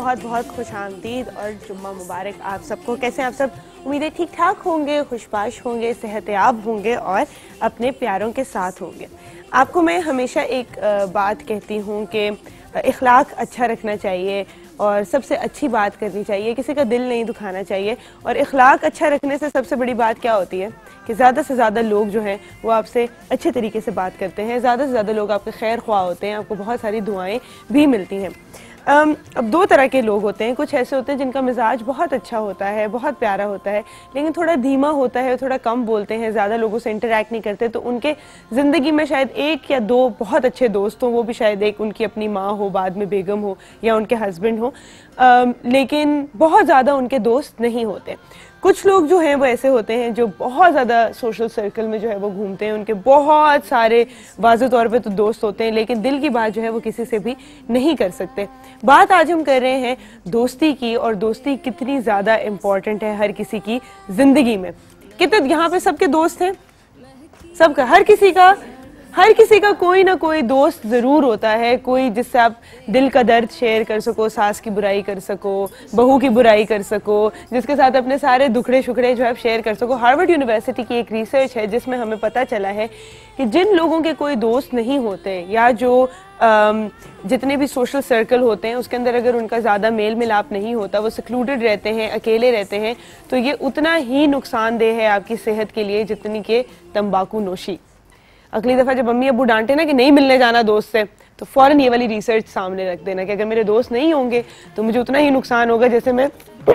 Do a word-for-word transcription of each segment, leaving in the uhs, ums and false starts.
बहुत बहुत खुश आमदीद और जुम्मा मुबारक आप सबको। कैसे आप सब? उम्मीद है ठीक ठाक होंगे, खुशबाश होंगे, सेहतयाब होंगे और अपने प्यारों के साथ होंगे। आपको मैं हमेशा एक बात कहती हूँ कि इखलाक अच्छा रखना चाहिए और सबसे अच्छी बात करनी चाहिए, किसी का दिल नहीं दुखाना चाहिए। और इखलाक अच्छा रखने से सबसे बड़ी बात क्या होती है कि ज़्यादा से ज़्यादा लोग जो हैं वो आपसे अच्छे तरीके से बात करते हैं, ज़्यादा से ज़्यादा लोग आपके खैर ख्वाह होते हैं, आपको बहुत सारी दुआएं भी मिलती हैं। Um, अब दो तरह के लोग होते हैं। कुछ ऐसे होते हैं जिनका मिजाज बहुत अच्छा होता है, बहुत प्यारा होता है, लेकिन थोड़ा धीमा होता है, थोड़ा कम बोलते हैं, ज़्यादा लोगों से इंटरेक्ट नहीं करते, तो उनके ज़िंदगी में शायद एक या दो बहुत अच्छे दोस्त हों, वो भी शायद एक उनकी अपनी माँ हो, बाद में बेगम हो या उनके हस्बैंड हो, um, लेकिन बहुत ज़्यादा उनके दोस्त नहीं होते। कुछ लोग जो हैं वो ऐसे होते हैं जो बहुत ज़्यादा सोशल सर्कल में जो है वो घूमते हैं, उनके बहुत सारे वाज़े तौर पे तो दोस्त होते हैं, लेकिन दिल की बात जो है वो किसी से भी नहीं कर सकते। बात आज हम कर रहे हैं दोस्ती की, और दोस्ती कितनी ज़्यादा इम्पॉर्टेंट है हर किसी की ज़िंदगी में। कितने यहाँ पे सबके दोस्त हैं, सबका, हर किसी का हर किसी का कोई ना कोई दोस्त ज़रूर होता है, कोई जिससे आप दिल का दर्द शेयर कर सको, सास की बुराई कर सको, बहू की बुराई कर सको, जिसके साथ अपने सारे दुखड़े शुखड़े जो है शेयर कर सको। हार्वर्ड यूनिवर्सिटी की एक रिसर्च है जिसमें हमें पता चला है कि जिन लोगों के कोई दोस्त नहीं होते या जो आम, जितने भी सोशल सर्कल होते हैं उसके अंदर अगर उनका ज़्यादा मेल मिलाप नहीं होता, वो सिक्लूडेड रहते हैं, अकेले रहते हैं, तो ये उतना ही नुकसानदेह है आपकी सेहत के लिए जितनी कि तंबाकू नोशी। अगली दफ़ा जब अम्मी अबू डांटे ना कि नहीं मिलने जाना दोस्त से, तो फ़ौरन ये वाली रिसर्च सामने रख देना कि अगर मेरे दोस्त नहीं होंगे तो मुझे उतना ही नुकसान होगा जैसे मैं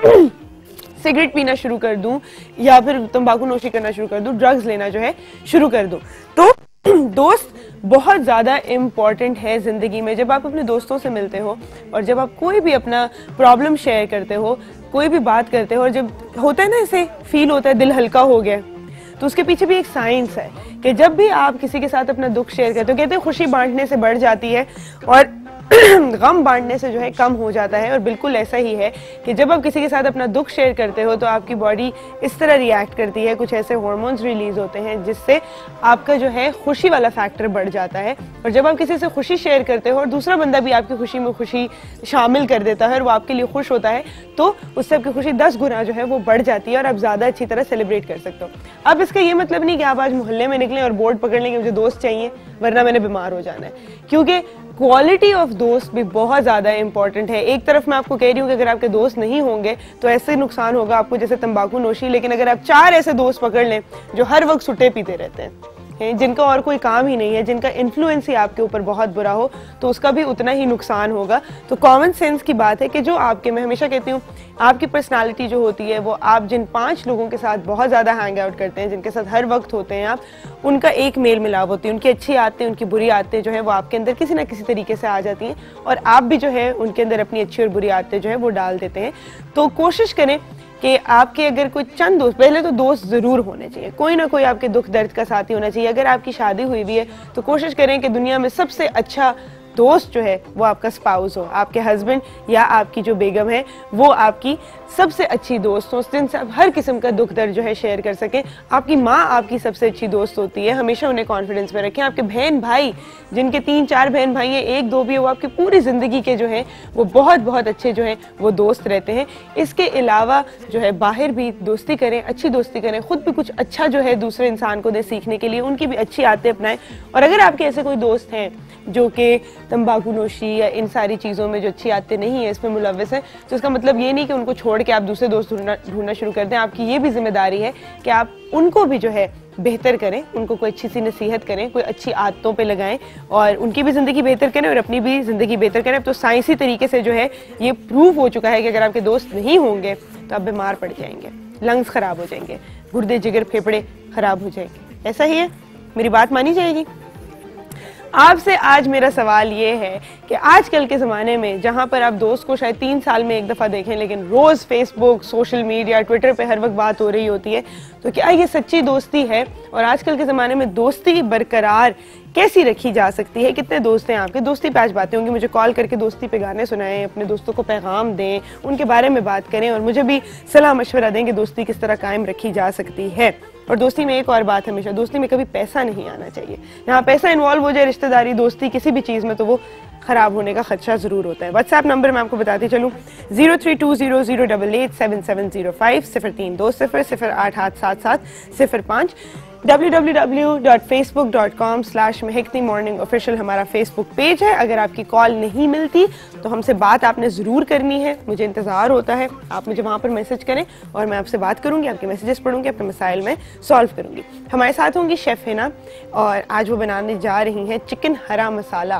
सिगरेट पीना शुरू कर दूं या फिर तंबाकू नोशी करना शुरू कर दूं, ड्रग्स लेना जो है शुरू कर दूं। तो दोस्त बहुत ज़्यादा इम्पॉर्टेंट है ज़िंदगी में। जब आप अपने दोस्तों से मिलते हो और जब आप कोई भी अपना प्रॉब्लम शेयर करते हो, कोई भी बात करते हो, और जब होता है ना ऐसे फील होता है दिल हल्का हो गया, तो उसके पीछे भी एक साइंस है कि जब भी आप किसी के साथ अपना दुख शेयर करते हो, कहते हैं खुशी बांटने से बढ़ जाती है और गम बांटने से जो है कम हो जाता है। और बिल्कुल ऐसा ही है कि जब आप किसी के साथ अपना दुख शेयर करते हो तो आपकी बॉडी इस तरह रिएक्ट करती है, कुछ ऐसे हार्मोन्स रिलीज होते हैं जिससे आपका जो है खुशी वाला फैक्टर बढ़ जाता है। और जब आप किसी से खुशी शेयर करते हो और दूसरा बंदा भी आपकी खुशी में खुशी शामिल कर देता है और वो आपके लिए खुश होता है, तो उससे आपकी खुशी दस गुना जो है वो बढ़ जाती है और आप ज़्यादा अच्छी तरह सेलिब्रेट कर सकते हो। अब इसका ये मतलब नहीं कि आप आज मोहल्ले में निकलें और बोर्ड पकड़ लें कि मुझे दोस्त चाहिए वरना मैंने बीमार हो जाना है, क्योंकि क्वालिटी ऑफ दोस्त भी बहुत ज़्यादा इंपॉर्टेंट है। एक तरफ मैं आपको कह रही हूँ कि अगर आपके दोस्त नहीं होंगे तो ऐसे नुकसान होगा आपको जैसे तंबाकू नोशी, लेकिन अगर आप चार ऐसे दोस्त पकड़ लें जो हर वक्त सुट्टे पीते रहते हैं, जिनका और कोई काम ही नहीं है, जिनका इन्फ्लुएंस ही आपके ऊपर बहुत बुरा हो, तो उसका भी उतना ही नुकसान होगा। तो कॉमन सेंस की बात है कि जो आपके, मैं हमेशा कहती हूँ, आपकी पर्सनालिटी जो होती है वो आप जिन पांच लोगों के साथ बहुत ज़्यादा हैंग आउट करते हैं, जिनके साथ हर वक्त होते हैं आप, उनका एक मेल मिलाप होती है। उनकी अच्छी आदतें, उनकी बुरी आदतें जो है वो आपके अंदर किसी ना किसी तरीके से आ जाती हैं और आप भी जो है उनके अंदर अपनी अच्छी और बुरी आदतें जो है वो डाल देते हैं। तो कोशिश करें कि आपके अगर कोई चंद दोस्त, पहले तो दोस्त ज़रूर होने चाहिए, कोई ना कोई आपके दुख दर्द का साथी होना चाहिए। अगर आपकी शादी हुई भी है तो कोशिश करें कि दुनिया में सबसे अच्छा दोस्त जो है वो आपका स्पाउस हो, आपके हस्बैंड या आपकी जो बेगम है वो आपकी सबसे अच्छी दोस्त हो, जिनसे आप हर किस्म का दुख दर्द जो है शेयर कर सकें। आपकी माँ आपकी सबसे अच्छी दोस्त होती है, हमेशा उन्हें कॉन्फिडेंस में रखें। आपके बहन भाई, जिनके तीन चार बहन भाई हैं, एक दो भी है, वो आपकी पूरी ज़िंदगी के जो है वो बहुत बहुत अच्छे जो हैं वो दोस्त रहते हैं। इसके अलावा जो है बाहर भी दोस्ती करें, अच्छी दोस्ती करें, खुद भी कुछ अच्छा जो है दूसरे इंसान को दे सीखने के लिए, उनकी भी अच्छी आदतें अपनाएं। और अगर आपके ऐसे कोई दोस्त हैं जो कि तंबाकू नोशी या इन सारी चीज़ों में जो अच्छी आदतें नहीं है, इसमें मुलव्वस है, तो इसका मतलब ये नहीं कि उनको छोड़ के आप दूसरे दोस्त ढूंढना ढूंढना शुरू कर दें। आपकी ये भी जिम्मेदारी है कि आप उनको भी जो है बेहतर करें, उनको कोई अच्छी सी नसीहत करें, कोई अच्छी आदतों पे लगाएं और उनकी भी ज़िंदगी बेहतर करें और अपनी भी ज़िंदगी बेहतर करें। अब तो साइंसी तरीके से जो है ये प्रूव हो चुका है कि अगर आपके दोस्त नहीं होंगे तो आप बीमार पड़ जाएंगे, लंग्स ख़राब हो जाएंगे, गुर्दे जिगर फेफड़े ख़राब हो जाएंगे। ऐसा ही है, मेरी बात मानी जाएगी। आपसे आज मेरा सवाल ये है कि आजकल के ज़माने में जहाँ पर आप दोस्त को शायद तीन साल में एक दफ़ा देखें, लेकिन रोज़ फेसबुक, सोशल मीडिया, ट्विटर पे हर वक्त बात हो रही होती है, तो क्या ये सच्ची दोस्ती है? और आजकल के ज़माने में दोस्ती बरकरार कैसी रखी जा सकती है? कितने दोस्त हैं आपके? दोस्ती पे आज बातें होंगी। मुझे कॉल करके दोस्ती पे गाने सुनाएं, अपने दोस्तों को पैगाम दें, उनके बारे में बात करें और मुझे भी सलाह मशवरा दें कि दोस्ती किस तरह कायम रखी जा सकती है। और दोस्ती में एक और बात हमेशा, दोस्ती में कभी पैसा नहीं आना चाहिए। यहाँ पैसा इन्वॉल्व हो जाए, रिश्तेदारी, दोस्ती, किसी भी चीज़ में, तो वो खराब होने का खदशा जरूर होता है। व्हाट्सएप नंबर मैं आपको बताती चलूँ, zero three two zero zero double eight seven seven zero five, सिफर तीन दो सिफर सिफर आठ आठ सात सात सिफर पाँच, W W W dot Facebook dot com slash Mehekti morning official हमारा फेसबुक पेज है। अगर आपकी कॉल नहीं मिलती तो हमसे बात आपने ज़रूर करनी है, मुझे इंतज़ार होता है, आप मुझे वहाँ पर मैसेज करें और मैं आपसे बात करूँगी, आपके मैसेजेस पढ़ूँगी, अपने मसाइल में सॉल्व करूँगी। हमारे साथ होंगी शेफ़ हिना और आज वो बनाने जा रही हैं चिकन हरा मसाला।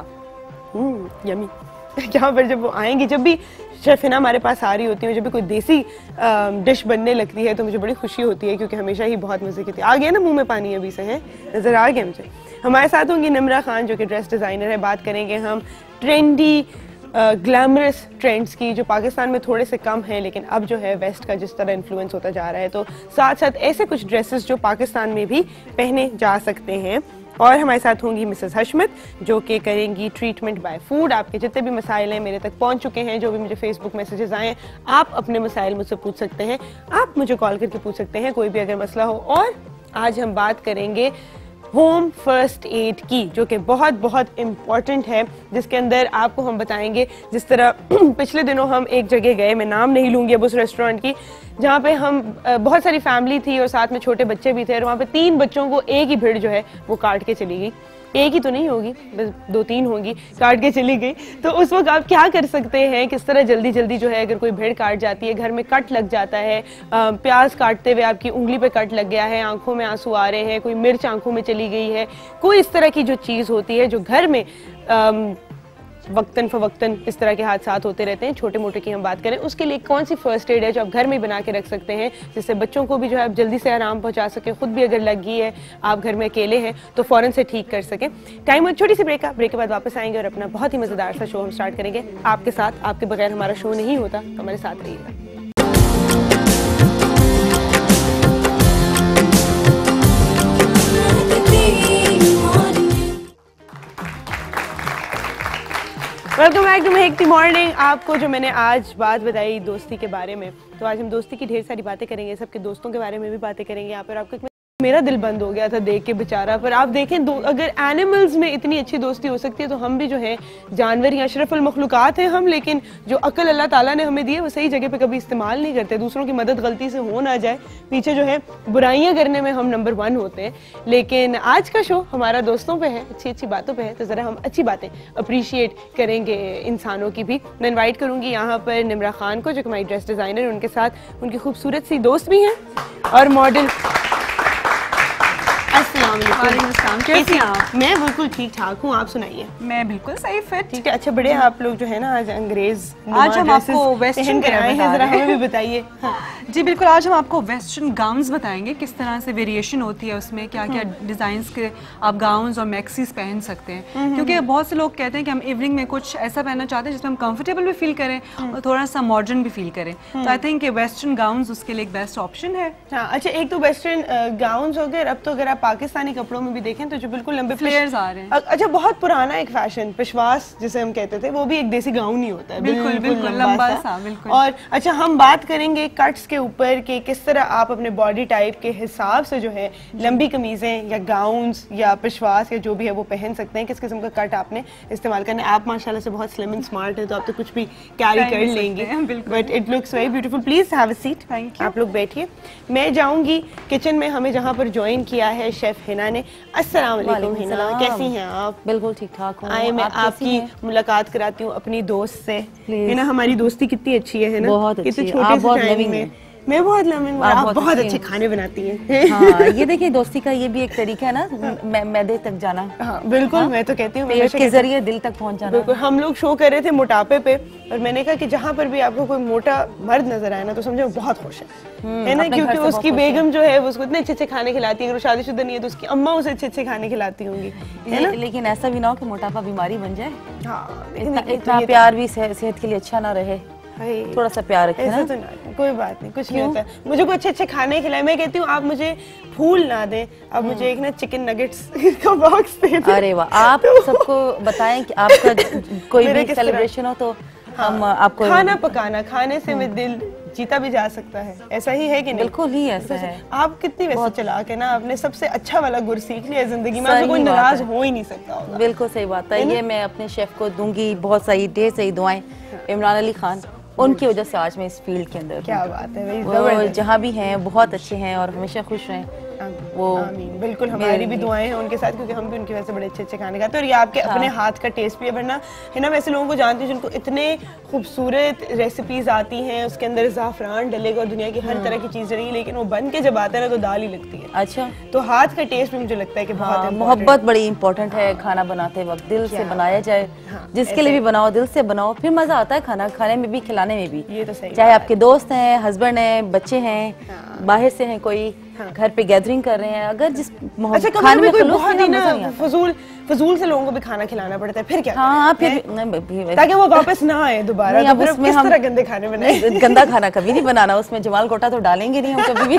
यमी। यहाँ पर जब वो आएंगी, जब भी शेफ हिना हमारे पास आ रही होती है, जब भी कोई देसी डिश बनने लगती है तो मुझे बड़ी खुशी होती है, क्योंकि हमेशा ही बहुत मजे की थी। आ गया ना मुंह में पानी अभी से, है नजर आ गया मुझे। हमारे साथ होंगी निम्रा खान जो कि ड्रेस डिज़ाइनर है। बात करेंगे हम ट्रेंडी ग्लैमरस ट्रेंड्स की, जो पाकिस्तान में थोड़े से कम हैं लेकिन अब जो है वेस्ट का जिस तरह इन्फ्लुएंस होता जा रहा है, तो साथ साथ ऐसे कुछ ड्रेसेस जो पाकिस्तान में भी पहने जा सकते हैं। और हमारे साथ होंगी मिसेस हशमत जो कि करेंगी ट्रीटमेंट बाय फूड। आपके जितने भी मसाइल हैं मेरे तक पहुंच चुके हैं, जो भी मुझे फेसबुक मैसेजेस आए हैं, आप अपने मसाइल मुझसे पूछ सकते हैं, आप मुझे कॉल करके पूछ सकते हैं, कोई भी अगर मसला हो। और आज हम बात करेंगे होम फर्स्ट एड की, जो कि बहुत बहुत इम्पॉर्टेंट है, जिसके अंदर आपको हम बताएंगे, जिस तरह पिछले दिनों हम एक जगह गए, मैं नाम नहीं लूँगी अब उस रेस्टोरेंट की, जहाँ पे हम बहुत सारी फैमिली थी और साथ में छोटे बच्चे भी थे, और वहाँ पे तीन बच्चों को एक ही भीड़ जो है वो काट के चली गई। एक ही तो नहीं होगी, बस दो तीन होंगी, काट के चली गई। तो उस वक्त आप क्या कर सकते हैं, किस तरह जल्दी जल्दी जो है, अगर कोई भेड़ काट जाती है, घर में कट लग जाता है, प्याज काटते हुए आपकी उंगली पे कट लग गया है, आंखों में आंसू आ रहे हैं, कोई मिर्च आंखों में चली गई है, कोई इस तरह की जो चीज़ होती है जो घर में आम, वक्तन फवक्तन इस तरह के हादसात होते रहते हैं, छोटे मोटे की हम बात करें, उसके लिए कौन सी फर्स्ट एड है जो आप घर में बना के रख सकते हैं, जिससे बच्चों को भी जो है आप जल्दी से आराम पहुंचा सकें, खुद भी अगर लगी है, आप घर में अकेले हैं तो फौरन से ठीक कर सकें। टाइम छोटी सी ब्रेक का, ब्रेक के बाद वापस आएंगे और अपना बहुत ही मज़ेदार सा शो हम स्टार्ट करेंगे आपके साथ। आपके बगैर हमारा शो नहीं होता, तो हमारे साथ रहिएगा। Welcome back to Mehekti morning. आपको जो मैंने आज बात बताई दोस्ती के बारे में, तो आज हम दोस्ती की ढेर सारी बातें करेंगे, सबके दोस्तों के बारे में भी बातें करेंगे यहाँ पर। आपको मेरा दिल बंद हो गया था देख के बेचारा, पर आप देखें दो, अगर एनिमल्स में इतनी अच्छी दोस्ती हो सकती है तो हम भी जो है जानवर या अशरफुल मखलूकात हैं हम, लेकिन जो अक्ल अल्लाह ताला ने हमें दी है वो सही जगह पे कभी इस्तेमाल नहीं करते। दूसरों की मदद गलती से हो ना जाए, पीछे जो है बुराइयां करने में हम नंबर वन होते हैं। लेकिन आज का शो हमारा दोस्तों पे है, अच्छी अच्छी बातों पे है, तो ज़रा हम अच्छी बातें अप्रिशिएट करेंगे इंसानों की भी। मैं इन्वाइट करूँगी यहाँ पर निम्रा खान को, जो कि हमारी ड्रेस डिज़ाइनर है, उनके साथ उनकी खूबसूरत सी दोस्त भी हैं और मॉडल। कैसी हैं आप? मैं बिल्कुल ठीक ठाक हूँ, आप सुनाइए। मैं बिल्कुल सही फिट। ठीक है, अच्छा बड़े आप लोग जो है ना आज अंग्रेज, आज हम आपको वेस्टर्न कर आए हैं, जरा हमें भी बताइए। हाँ। जी बिल्कुल, आज हम आपको वेस्टर्न गाउन्स बताएंगे, किस तरह से वेरिएशन होती है उसमें, क्या क्या डिजाइन्स के आप गाउन्स और मैक्सीज पहन सकते हैं, क्योंकि बहुत से लोग कहते हैं कि हम इवनिंग में कुछ ऐसा पहनना चाहते हैं जिसमें हम कंफर्टेबल भी फील करें और थोड़ा सा मॉडर्न भी फील करें। तो आई थिंक वेस्टर्न गाउन्स उसके लिए एक बेस्ट ऑप्शन है। हाँ, अच्छा एक तो वेस्टर्न गाउन्स हो गए, अब तो अगर आप पाकिस्तानी कपड़ों में भी देखें तो जो बिल्कुल लंबे फ्लेयर्स आ रहे हैं। अच्छा बहुत पुराना एक फैशन पिशवास जिसे हम कहते थे, वो भी एक देसी गाउन ही होता है, बिल्कुल बिल्कुल लंबा सा, बिल्कुल। और अच्छा हम बात करेंगे कट्स के ऊपर कि किस तरह आप अपने बॉडी टाइप के हिसाब से जो है लंबी कमीजें या गाउन्स या पिशवास या जो भी है वो पहन सकते हैं, किस किस्म का कट आपने इस्तेमाल करना है। आप माशाल्लाह से बहुत स्लिम एंड स्मार्ट है, तो आप तो कुछ भी कैरी कर लेंगे, but it looks very beautiful. Please have a seat, आप लोग बैठिए। मैं जाऊंगी किचन में, हमें जहाँ पर ज्वाइन किया है शेफ हिना ने। अस्सलाम वालेकुम हिना, कैसी हैं आप? बिल्कुल ठीक ठाक हूँ। आए मैं आप आपकी मुलाकात कराती हूँ अपनी दोस्त से। हिना हमारी दोस्ती कितनी अच्छी है, है ना? बहुत अच्छी है। छोटे से टाइम में मैं बहुत लविंग, आप, आप बहुत अच्छे खाने बनाती हैं। हाँ, ये देखिए दोस्ती का ये भी एक तरीका है ना, मैदे तक जाना। हाँ, बिल्कुल। हाँ? मैं तो कहती हूँ पेट के जरिए दिल तक पहुँच जाना। बिल्कुल। हम लोग शो कर रहे थे मोटापे पे, और मैंने कहा कि जहाँ पर भी आपको कोई मोटा मर्द नजर आए ना तो समझो बहुत खुश है, है ना, क्योंकि उसकी बेगम जो है वो उसको इतने अच्छे अच्छे खाने खिलाती है। अगर शादीशुदा नहीं है तो उसकी अम्मा उसे अच्छे अच्छे खाने खिलाती होंगी, है ना? लेकिन ऐसा भी ना हो कि मोटापा बीमारी बन जाए। हाँ, इतना प्यार भी सेहत के लिए अच्छा ना रहे, थोड़ा सा प्यार रखें ना। तो ना, कोई बात नहीं, कुछ नहीं होता है। मुझे कुछ अच्छे अच्छे खाने खिलाए। मैं कहती हूँ आप मुझे फूल ना दें, आप मुझे एक ना चिकन नगेट्स का बॉक्स दे दें। अरे वाह, आप सबको बताएं कि आपका कोई भी सेलिब्रेशन हो तो हम आपको खाना पकाना, खाने से मैं दिल जीता भी जा सकता है, ऐसा ही है कि नहीं? बिल्कुल ही ऐसा है। आप कितनी वैसे चला के ना आपने सबसे अच्छा वाला गुर सीख लिया जिंदगी में, आपसे कोई नाराज हो ही नहीं सकता होगा। बिल्कुल सही बात है, ये मैं अपने शेफ को दूंगी बहुत सही ढेर सही दुआएं। इमरान अली खान, उनकी वजह से आज मैं इस फील्ड के अंदर। क्या बात है, वो जहाँ भी हैं बहुत अच्छे हैं और हमेशा खुश रहें। वो आमीन, बिल्कुल हमारी भी दुआएं हैं उनके साथ, क्योंकि हम भी उनकी वजह से बड़े अच्छे अच्छे खाने खाते हैं और ये आपके हाँ। अपने हाथ का टेस्ट भी है। वरना है ना, वैसे लोगों को जानते हैं जिनको इतने खूबसूरत रेसिपीज आती हैं, उसके अंदर ज़ाफ़रान डलेगा और दुनिया की हर तरह की चीज़ डलेगी, लेकिन वो बन के जब आता है ना तो दाल ही लगती है। अच्छा, तो हाथ का टेस्ट भी मुझे लगता है कि बहुत मोहब्बत बड़ी इंपॉर्टेंट है। खाना बनाते वक्त दिल से बनाया जाए, जिसके लिए भी बनाओ दिल से बनाओ, फिर मजा आता है खाना खाने में भी खिलाने में भी। ये तो सही, चाहे आपके दोस्त हैं, हस्बैंड हैं, बच्चे हैं, बाहर से हैं, कोई घर पे गैदरिंग कर रहे हैं, अगर जिस अच्छा, खाने में कोई बहुत ही ना फजूल फजूल से लोगों को भी खाना खिलाना पड़ता है, फिर क्या? हाँ, फिर ताकि वो वापस ना आए दोबारा। तो फिर किस तरह गंदे खाने बनाए? गंदा खाना कभी नहीं बनाना, उसमें जमाल कोटा तो डालेंगे नहीं हम कभी भी।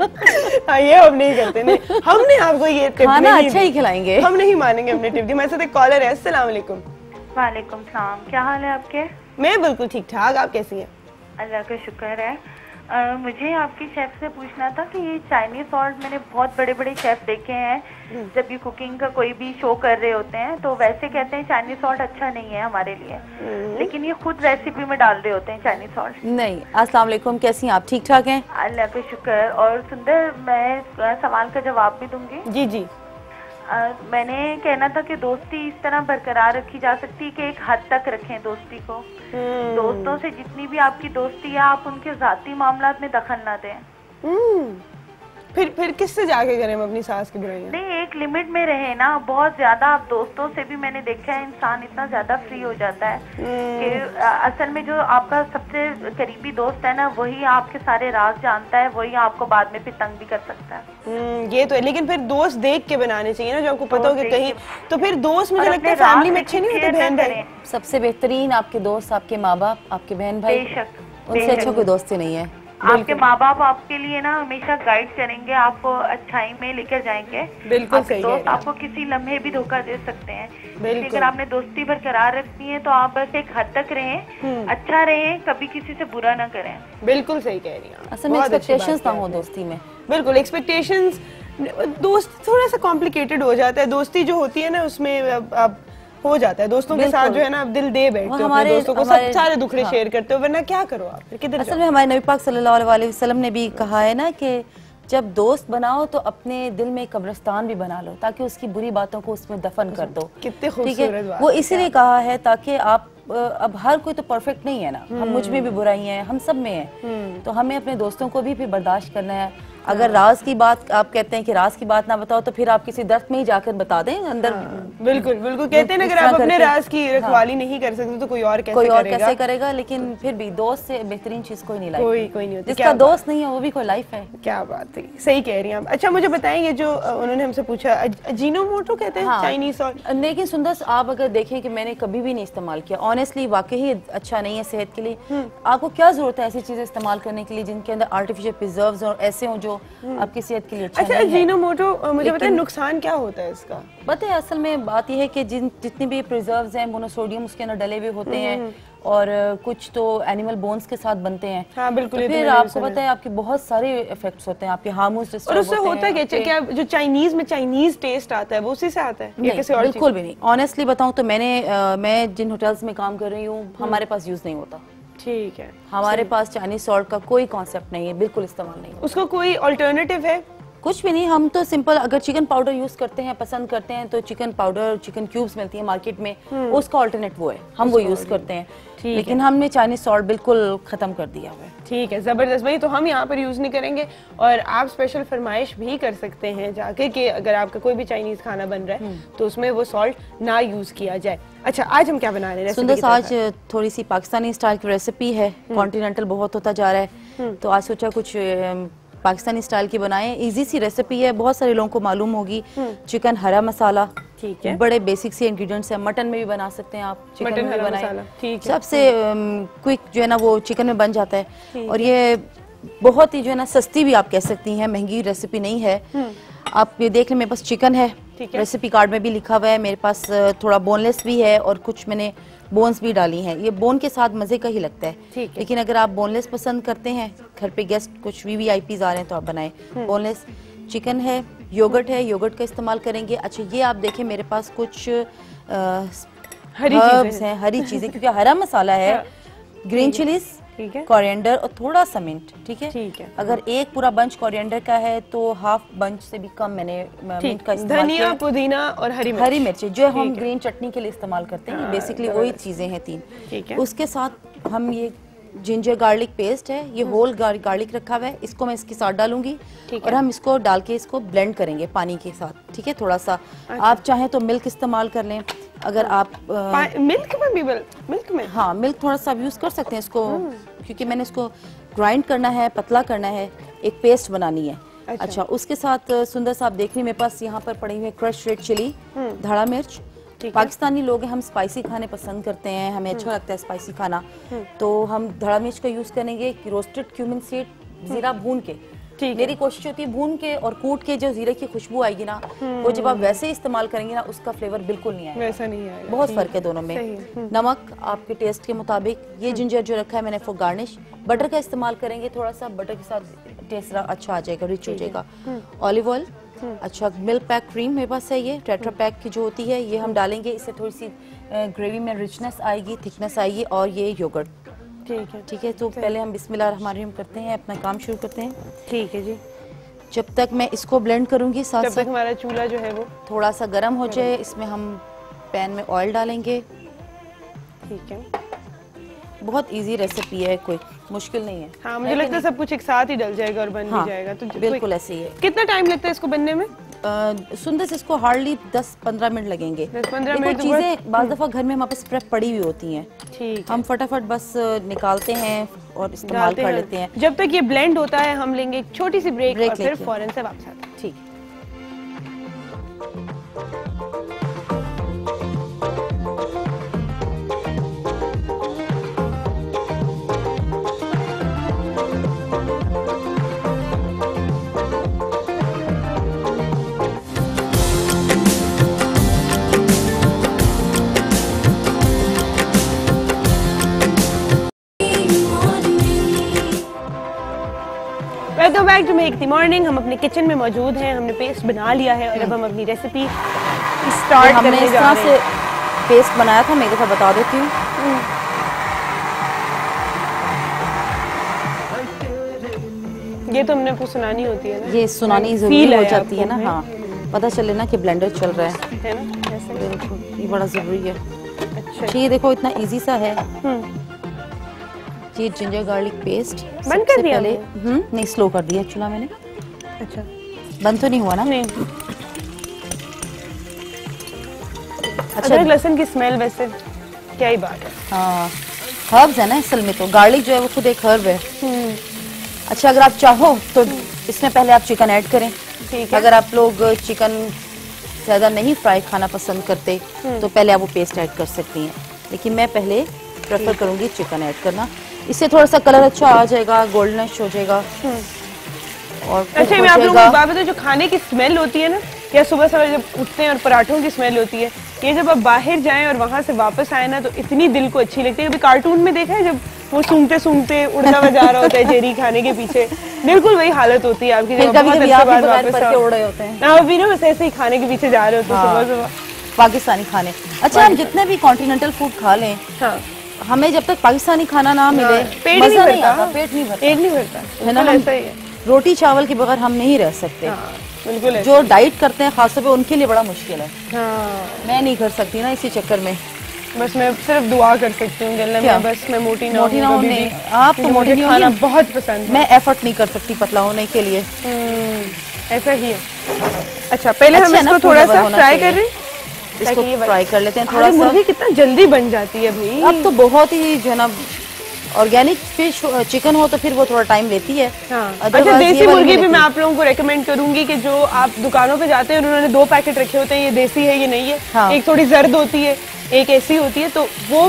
हाँ, ये हम नहीं करते, नहीं हमने आपको ये टिप खाना अच्छा ही खिलाएंगे, हम नहीं मानेंगे हमने टिप दी। मेरे साथ एक कॉलर है। अस्सलाम वालेकुम। वालेकुम सलाम, क्या हाल है आपके? मैं बिल्कुल ठीक ठाक, आप कैसी हैं? अल्लाह का शुक्र है। आ, मुझे आपकी शेफ से पूछना था कि ये चाइनीज सॉल्ट, मैंने बहुत बड़े बड़े शेफ देखे हैं जब ये कुकिंग का कोई भी शो कर रहे होते हैं तो वैसे कहते हैं चाइनीज सॉल्ट अच्छा नहीं है हमारे लिए, लेकिन ये खुद रेसिपी में डाल रहे होते हैं चाइनीज सॉल्ट। नहीं। अस्सलाम वालेकुम, कैसी हैं आप? ठीक ठाक हैं? अल्लाह का शुक्र। और सुंदर, मैं सवाल का जवाब भी दूंगी। जी जी। आ, मैंने कहना था कि दोस्ती इस तरह बरकरार रखी जा सकती है कि एक हद तक रखें दोस्ती को। दोस्तों से जितनी भी आपकी दोस्ती है, आप उनके जाती मामलात में दखल ना दें। फिर फिर किससे जाके करें हम अपनी सास की बुराइयां? नहीं, एक लिमिट में रहे ना। बहुत ज्यादा आप दोस्तों से भी मैंने देखा है इंसान इतना ज्यादा फ्री हो जाता है कि असल में जो आपका सबसे करीबी दोस्त है ना, वही आपके सारे राज जानता है, वही आपको बाद में फिर तंग भी कर सकता है। ये तो है, लेकिन फिर दोस्त देख के बनाने चाहिए ना, जो आपको पता हो कि कहीं तो फिर दोस्त मुझे लगता है फैमिली में अच्छे नहीं होते। बहन भाई सबसे बेहतरीन आपके दोस्त, आपके माँ बाप, आपके बहन भाई, उनसे अच्छा कोई दोस्ती नहीं है। आपके माँ बाप आपके लिए ना हमेशा गाइड करेंगे, आपको अच्छाई में लेकर जाएंगे। बिल्कुल सही। दोस्त आपको किसी लम्हे भी धोखा दे सकते हैं, लेकिन आपने दोस्ती बरकरार रखनी है तो आप बस एक हद तक रहें, अच्छा रहें, कभी किसी से बुरा ना करें। बिल्कुल सही कह रही हैं। असल में एक्सपेक्टेशंस ना हो दोस्ती में। बिल्कुल, एक्सपेक्टेशंस, दोस्त थोड़ा सा कॉम्प्लिकेटेड हो जाता है। दोस्ती जो होती है ना, उसमें आप हो जाता है दोस्तों के साथ जो है ना, आप दिल दे बैठते हो अपने दोस्तों को, सब सारे दुखड़े शेयर करते हो, वरना क्या करो आप फिर किधर? असल में हमारे नबी पाक सल्लल्लाहु अलैहि वसल्लम ने भी कहा है ना कि जब दोस्त बनाओ तो अपने दिल में कब्रिस्तान भी बना लो, ताकि उसकी बुरी बातों को उसमें दफन कर दो। कितने खूबसूरत बात। वो इसीलिए कहा है ताकि आप, अब हर कोई तो परफेक्ट नहीं है ना, हम मुझ में भी बुराई है, हम सब में है, तो हमें अपने दोस्तों को भी फिर बर्दाश्त करना है। अगर राज की बात आप कहते हैं कि राज की बात ना बताओ, तो फिर आप किसी दर्द में ही जाकर बता दें अंदर। हाँ, बिल्कुल बिल्कुल कहते हैं अगर आप अपने राज की रखवाली हाँ, नहीं कर सकते तो कोई और कैसे कोई और करेगा? कैसे करेगा? लेकिन फिर भी दोस्त से बेहतरीन चीज कोई नहीं, कोई कोई नहीं होती। जिसका दोस्त नहीं है वो भी कोई लाइफ है। क्या बात है, सही कह रही हैं आप। अच्छा, मुझे बताएंगे जो उन्होंने हमसे पूछा, अजीनोमोटो कहते हैं चाइनीज सॉल्ट, लेकिन सुंदर आप अगर देखें कि मैंने कभी भी नहीं इस्तेमाल किया, ऑनेस्टली वाकई अच्छा नहीं है सेहत के लिए। आपको क्या जरूरत है ऐसी चीजें इस्तेमाल करने के लिए जिनके अंदर आर्टिफिशियल प्रिजर्व्स और ऐसे हो जो आपकी सेहत के लिए अच्छा, अच्छा नहीं है। अजीनोमोटो मुझे बताएं नुकसान क्या होता है इसका? बताए, असल में बात यह है कि जिन जितने भी प्रिजर्व्स हैं, मोनोसोडियम उसके अंदर डले हुए होते हैं और कुछ तो एनिमल बोन्स के साथ बनते हैं। हाँ, बिल्कुल। तो फिर आपको पता है आपके बहुत सारे इफेक्ट्स होते हैं, आपके हार्मोन्स डिस्टर्ब होते हैं। और उससे होता है क्या, क्या जो चाइनीज में चाइनीज टेस्ट आता है वो उसी से आता है या किसी और? बिल्कुल भी नहीं। ऑनेस्टली बताऊं तो मैंने मैं जिन होटल्स में काम कर रही हूँ, हमारे पास यूज नहीं होता। ठीक है, हमारे पास चाइनीज सॉल्ट का कोई कॉन्सेप्ट नहीं है, बिल्कुल इस्तेमाल नहीं। उसका कोई अल्टरनेटिव है? कुछ भी नहीं। हम तो सिंपल अगर चिकन पाउडर यूज करते हैं, पसंद करते हैं, तो चिकन पाउडर, चिकन क्यूब्स मिलती है मार्केट में, उसका अल्टरनेट वो है, हम वो यूज करते हैं। लेकिन हमने चाइनीज सॉल्ट बिल्कुल खत्म कर दिया हुआ है। ठीक है, जबरदस्त भाई। तो हम यहाँ पर यूज नहीं करेंगे और आप स्पेशल फरमाइश भी कर सकते हैं जाके कि अगर आपका कोई भी चाइनीज खाना बन रहा है तो उसमें वो सॉल्ट ना यूज किया जाए। अच्छा, आज हम क्या बना रहे हैं? सुंदर, आज थोड़ी सी पाकिस्तानी स्टाइल की रेसिपी है। कॉन्टिनेंटल बहुत होता जा रहा है, तो आज सोचा कुछ पाकिस्तानी स्टाइल की बनाएं। इजी सी रेसिपी है, बहुत सारे लोगों को मालूम होगी। चिकन हरा मसाला, ठीक है, बड़े बेसिक से इंग्रेडिएंट्स हैं। मटन में भी बना सकते हैं आप, चिकन में भी बनाएं। ठीक है, सबसे क्विक जो है ना वो चिकन में बन जाता है और ये बहुत ही जो है ना सस्ती भी आप कह सकती हैं, महंगी रेसिपी नहीं है। आप ये देख लें, मेरे पास चिकन है, रेसिपी कार्ड में भी लिखा हुआ है। मेरे पास थोड़ा बोनलेस भी है और कुछ मैंने बोन्स भी डाली हैं। ये बोन के साथ मजे का ही लगता है, ठीक है। लेकिन अगर आप बोनलेस पसंद करते हैं, घर पे गेस्ट कुछ वीवीआईपीज आ रहे हैं तो आप बनाएं बोनलेस। चिकन है, योगर्ट है, योगर्ट का इस्तेमाल करेंगे। अच्छा ये आप देखें मेरे पास कुछ आ, हरी चीजें हैं, हरी चीजें, क्योंकि हरा मसाला है, ग्रीन चिलीज, ठीक है, कोरिएंडर और थोड़ा सा मिंट, ठीक है। ठीक है। अगर एक पूरा बंच कोरिएंडर का है तो हाफ बंच से भी कम मैंने मिंट का इस्तेमाल धनिया, किया। पुदीना और हरी मिर्च। हरी मिर्च जो हम ग्रीन चटनी के लिए इस्तेमाल करते हैं, बेसिकली वही चीजें हैं तीन। ठीक है। उसके साथ हम ये जिंजर गार्लिक पेस्ट है, ये होल गार्लिक रखा हुआ है, इसको मैं इसके साथ डालूंगी और हम इसको डाल के इसको ब्लेंड करेंगे पानी के साथ, ठीक है। थोड़ा सा आप चाहें तो मिल्क इस्तेमाल कर लें, अगर आप आ, मिल्क में भी मिल्क में हाँ मिल्क थोड़ा सा यूज कर सकते हैं इसको, क्योंकि मैंने इसको ग्राइंड करना है, पतला करना है, एक पेस्ट बनानी है। अच्छा, अच्छा उसके साथ सुंदर साहब देख रही मेरे पास यहाँ पर पड़ी हुई क्रश रेड चिली, धड़ा मिर्च। पाकिस्तानी लोग हैं, हम स्पाइसी खाने पसंद करते हैं, हमें अच्छा लगता है स्पाइसी खाना, तो हम धड़ा मिर्च का यूज करेंगे। रोस्टेड क्यूमिन सीड जीरा भून के, मेरी कोशिश होती है भून के और कूट के जो जीरे की खुशबू आएगी ना, वो जब आप वैसे इस्तेमाल करेंगे ना उसका फ्लेवर बिल्कुल नहीं आएगा, वैसा नहीं आएगा। बहुत फर्क है दोनों में। नमक आपके टेस्ट के मुताबिक। ये जिंजर जो रखा है मैंने फॉर गार्निश। बटर का इस्तेमाल करेंगे थोड़ा सा, बटर के साथ टेस्ट अच्छा आ जाएगा, रिच हो जाएगा। ऑलिव ऑयल, अच्छा मिल्क पैक क्रीम मेरे पास है, ये टेट्रा पैक की जो होती है, ये हम डालेंगे, इससे थोड़ी सी ग्रेवी में रिचनेस आएगी, थिकनेस आएगी। और ये योगर्ट, ठीक है ठीक है। तो पहले हम बिस्मिल्लाह रहमान रहीम करते हैं, अपना काम शुरू करते हैं। ठीक है जी। जब तक मैं इसको ब्लेंड करूंगी, साथ जब तक हमारा चूल्हा जो है वो थोड़ा सा गर्म हो जाए, इसमें हम पैन में ऑयल डालेंगे। ठीक है, बहुत इजी रेसिपी है, कोई मुश्किल नहीं है। हाँ मुझे लगता है सब कुछ एक साथ ही डल जाएगा और बन हाँ, भी जाएगा। तो बिल्कुल ऐसे ही है। कितना टाइम लगता है इसको बनने में? सुंदर से इसको हार्डली दस पंद्रह मिनट लगेंगे। दस पंद्रह मिनट चीजें बाज़ दफा घर में हमारे पास प्रेप पड़ी हुई होती हैं, ठीक, हम फटाफट बस निकालते हैं और इस्तेमाल कर लेते हैं। जब तक ये ब्लेंड होता है हम लेंगे एक छोटी सी ब्रेक, ब्रेक और फिर फौरन से वापस आते हैं। ठीक। Welcome back to Mehekti morning. हम अपने किचन में मौजूद हैं, हमने पेस्ट बना लिया है और अब हम अपनी रेसिपी स्टार्ट हमने करने इस जा तरह रहे से हैं। पेस्ट बनाया था, मैं एक दफा बता देती हूँ। ये तो हमने आपको सुनानी होती है ना, ये सुनानी जरूरी हो जाती है ना, हाँ पता चले ना कि ब्लेंडर चल रहा है, है ना, ऐसे बिल्कुल ये बड़ा जरूरी है। अच्छा ये देखो इतना इजी सा है। ये जिंजर गार्लिक पेस्ट बंद कर दिया पहले हम्म नहीं स्लो कर दिया चूल्हा मैंने। अच्छा बंद तो नहीं हुआ ना? नहीं। अच्छा अदरक लहसुन की स्मेल वैसे क्या ही बात है। हाँ हर्ब्स है ना असल में, तो गार्लिक जो है वो खुद एक हर्ब है। अच्छा अगर आप चाहो तो इसमें पहले आप चिकन ऐड करें, ठीक है। अगर आप लोग चिकन ज्यादा नहीं फ्राई खाना पसंद करते तो पहले आप वो पेस्ट ऐड कर सकती हैं, लेकिन मैं पहले प्रेफर करूंगी चिकन ऐड करना, इससे थोड़ा सा कलर अच्छा आ जाएगा, गोल्डनिश हो जाएगा। और अच्छा मैं आप लोगों को बात बताऊं, जो खाने की स्मेल होती है ना, या सुबह सुबह जब उठते हैं और पराठों की स्मेल होती है, ये जब आप बाहर जाएं और वहां से वापस आए ना तो इतनी दिल को अच्छी लगती है। कभी कार्टून में देखा है जब वो सूंघते सूंघते उड़ता हुआ जा रहा होता है जेरी खाने के पीछे, बिल्कुल वही हालत होती है आपकी जब बहुत अच्छे बाद वापस आओ उड़ रहे होते हैं ना, अभी ना बस ऐसे ही खाने के पीछे जा रहे होते हैं सुबह सुबह पाकिस्तानी खाने। अच्छा हम जितने भी कॉन्टिनेंटल फूड खा लें, हाँ हमें जब तक पाकिस्तानी खाना ना मिले पेट नहीं भरता, पेट नहीं भरता, पेट नहीं भरता है ना। ऐसा ही है, रोटी चावल के बगैर हम नहीं रह सकते। हाँ, बिल्कुल जो डाइट करते हैं खासतौर पे उनके लिए बड़ा मुश्किल है। हाँ, मैं नहीं कर सकती ना, इसी चक्कर में बस मैं सिर्फ दुआ कर सकती हूँ कि मैं बस मैं मोटी ना मोटी ना होने। आप तो मोटी नहीं खाना बहुत पसंद है, मैं एफर्ट नहीं कर सकती पतला होने के लिए। ऐसा ही है। अच्छा पहले हम इसको थोड़ा सा फ्राई कर रहे हैं, इसको फ्राई कर लेते हैं थोड़ा सा। मुर्गी कितना जल्दी बन जाती है भाई, अब तो बहुत ही जो है ना ऑर्गेनिक फिश चिकन हो तो फिर वो थोड़ा टाइम लेती है। हाँ। अच्छा देसी मुर्गी भी मैं आप लोगों को रेकमेंड करूंगी कि जो आप दुकानों पे जाते हैं उन्होंने दो पैकेट रखे होते हैं, ये देसी है ये नहीं है, हाँ। एक थोड़ी जर्द होती है एक ऐसी होती है, तो वो भी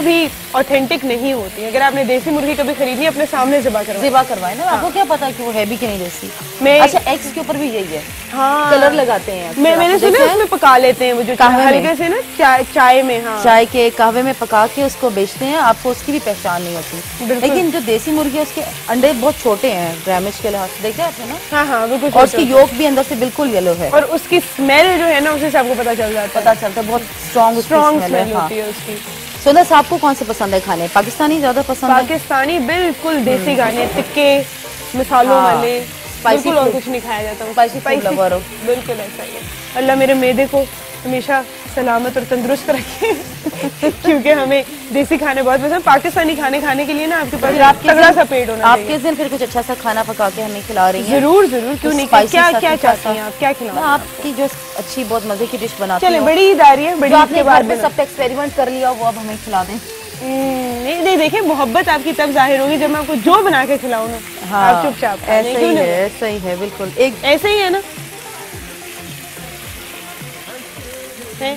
ऑथेंटिक नहीं होती। अगर आपने देसी मुर्गी कभी खरीदी अपने सामने ज़िबा करवाए ज़िबा करवाए ना, आपको क्या पता कि वो है भी कि नहीं देसी। मैं अच्छा, एग्स के ऊपर भी यही है, हाँ कलर लगाते हैं। मैं मैंने सुना उसमें पका लेते हैं वो जो हल्के से ना चाय चाय में, हाँ चाय के कहवे में पका के उसको बेचते हैं, आपको उसकी भी पहचान नहीं होती। लेकिन जो देसी मुर्गी है उसके अंडे बहुत छोटे हैं ग्रामेज के लिहाज से, देखा आपने ना? हाँ हाँ बिल्कुल। और उसकी योक भी अंदर से बिल्कुल येलो है, और उसकी स्मेल जो है ना उसे से आपको पता चल जाता है, पता चलता है बहुत स्ट्रॉन्ग स्ट्रॉन्ग स्मेल स्मेल होती है उसकी। सुंदर, आपको कौन से पसंद है खाने? पाकिस्तानी ज्यादा पसंद है? पाकिस्तानी बिल्कुल, देसी गाने, टिक्के मसालों वाले, बिल्कुल और कुछ नहीं खाया जाता। स्पाइसी फूड लवर हो? बिल्कुल ऐसा ही है। अल्लाह मेरे मैदे को हमेशा सलामत और तंदुरुस्त रखे क्योंकि हमें देसी खाने बहुत पसंद। पाकिस्तानी खाने खाने के लिए ना आपके पास तगड़ा सा पेट होना चाहिए। आपके दिन फिर कुछ अच्छा सा खाना पका के हमें खिला रही हैं? जरूर जरूर, क्यों नहीं। क्या क्या चाहती हैं आप, क्या खिलाऊं? आपकी जो अच्छी बहुत मजे की डिश बनाती हैं। चले, बड़ी ईद आ रही है, बड़ी ईद के बाद सब पे एक्सपेरिमेंट कर लिया वो अब हमें खिला दें। नहीं नहीं, देखिए मोहब्बत आपकी तब जाहिर होगी जब मैं आपको जो बना के खिलाऊं ना। हाँ, आप चुपचाप। ऐसे ही है, ऐसे ही है, बिल्कुल एक ऐसे ही है ना। है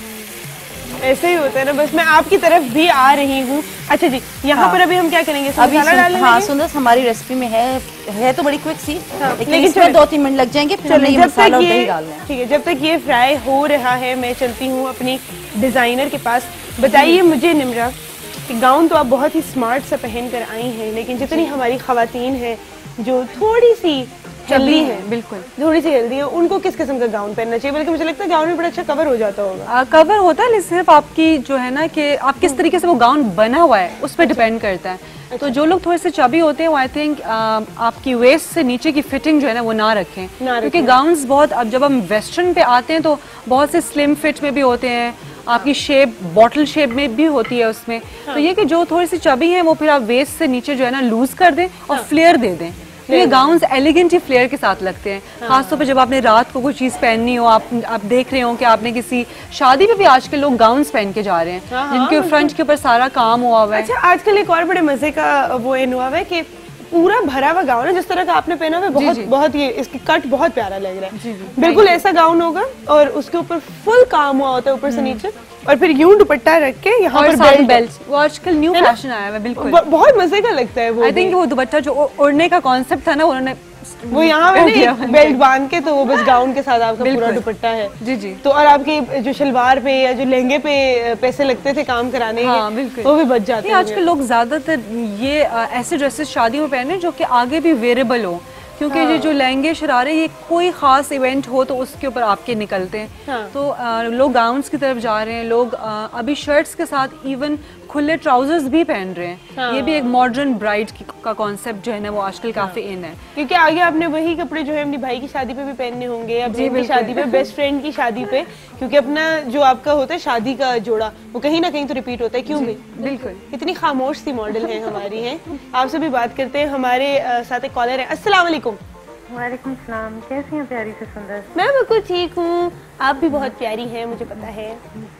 ऐसे ही होता है ना, बस मैं आपकी तरफ भी आ रही हूँ। अच्छा जी, यहाँ हाँ। पर अभी हम क्या करेंगे? अभी डालेंगे। हाँ सुंदर, हमारी रेसिपी में है है तो बड़ी क्विक सी, हाँ, लेकिन इसमें दो तीन मिनट लग जाएंगे। चलिए, जब तक ये ठीक है, जब तक ये फ्राई हो रहा है मैं चलती हूँ अपनी डिजाइनर के पास। बताइए मुझे निम्रा, गाउन तो आप बहुत ही स्मार्ट सा पहन कर आई हैं, लेकिन जितनी हमारी खवातीन हैं जो थोड़ी सी हेल्दी है, बिल्कुल थोड़ी सी हेल्दी है, उनको किस किस्म का गाउन पहनना चाहिए? बल्कि मुझे लगता है गाउन में बड़ा अच्छा कवर हो जाता होगा। कवर होता है, सिर्फ आपकी जो है ना कि आप किस तरीके से वो गाउन बना हुआ है उस पर डिपेंड करता है। अच्छा। तो जो लोग थोड़े से चबी होते हैं वो आई थिंक आपकी वेस्ट से नीचे की फिटिंग जो है ना वो ना रखें, क्योंकि गाउन्स बहुत, अब जब हम वेस्टर्न पे आते हैं तो बहुत से स्लिम फिट में भी होते हैं, आपकी शेप बॉटल शेप में भी होती है उसमें। हाँ। तो ये कि जो थोड़ी सी चबी है वो फिर आप वेस्ट से नीचे जो है ना लूज कर दें और हाँ। फ्लेयर दे दें। तो ये गाउन्स एलिगेंट ही फ्लेयर के साथ लगते हैं। हाँ। खासतौर पे जब आपने रात को कोई चीज पहननी हो, आप आप देख रहे हो कि आपने किसी शादी पे भी आजकल लोग गाउन्स पहन के जा रहे हैं, हाँ, जिनके फ्रंट के ऊपर सारा काम हुआ हुआ है। अच्छा, आजकल एक और बड़े मजे का वो इन हुआ है कि पूरा भरा हुआ गाउन है, जिस तरह का आपने पहना हुआ है, बहुत बहुत ये इसकी कट बहुत प्यारा लग रहा है। जी जी, बिल्कुल ऐसा गाउन होगा और उसके ऊपर फुल काम हुआ होता है ऊपर से नीचे, और फिर यूं दुपट्टा रख के यहाँ पर बेल्ट बेल्ट। वो आजकल न्यू फैशन आया है, बिल्कुल बहुत मजे का लगता है वो। आई थिंक वो दुपट्टा जो उड़ने का कॉन्सेप्ट था ना, उन्होंने वो यहाँ पे बेल्ट बांध के, तो वो बस गाउन के साथ आपका पूरा दुपट्टा है। जी जी। तो और आपके जो शलवार पे या जो लहंगे पे पैसे लगते थे काम कराने के, हाँ, बिल्कुल वो भी बच जाते हैं। आजकल लोग ज्यादातर ये ऐसे ड्रेसेस शादी में पहने जो कि आगे भी वेरेबल हो, क्योंकि हाँ। ये जो लहंगे शरारे ये कोई खास इवेंट हो तो उसके ऊपर आपके निकलते हैं। हाँ। तो आ, लोग गाउन्स की तरफ जा रहे हैं, लोग आ, अभी शर्ट्स के साथ इवन खुले ट्राउजर्स भी पहन रहे हैं। हाँ। ये भी एक मॉडर्न ब्राइड का कॉन्सेप्ट जो है ना वो आजकल हाँ। काफी इन है, क्योंकि आगे आपने वही कपड़े जो है अपनी भाई की शादी पे भी पहनने होंगे, या बहन की शादी पे, बेस्ट फ्रेंड की शादी पे, क्योंकि अपना जो आपका होता है शादी का जोड़ा वो कहीं ना कहीं तो रिपीट होता है। क्यों भी? बिल्कुल। इतनी खामोश सी मॉडल है हमारी है। आपसे भी बात करते हैं, हमारे साथ एक कॉलर है। अस्सलाम वालेकुम। वालेकुम सलाम, कैसी हैं प्यारी से सुंदर? मैं बिल्कुल ठीक हूँ, आप भी बहुत प्यारी हैं, मुझे पता है।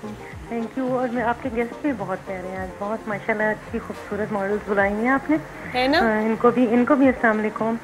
Thank you. और मैं आपके गेस्ट भी बहुत प्यारे हैं आज, बहुत माशाल्लाह अच्छी खूबसूरत मॉडल्स बुलाई हैं आपने, है ना? आ, इनको भी इनको भी अस्सलाम वालेकुम।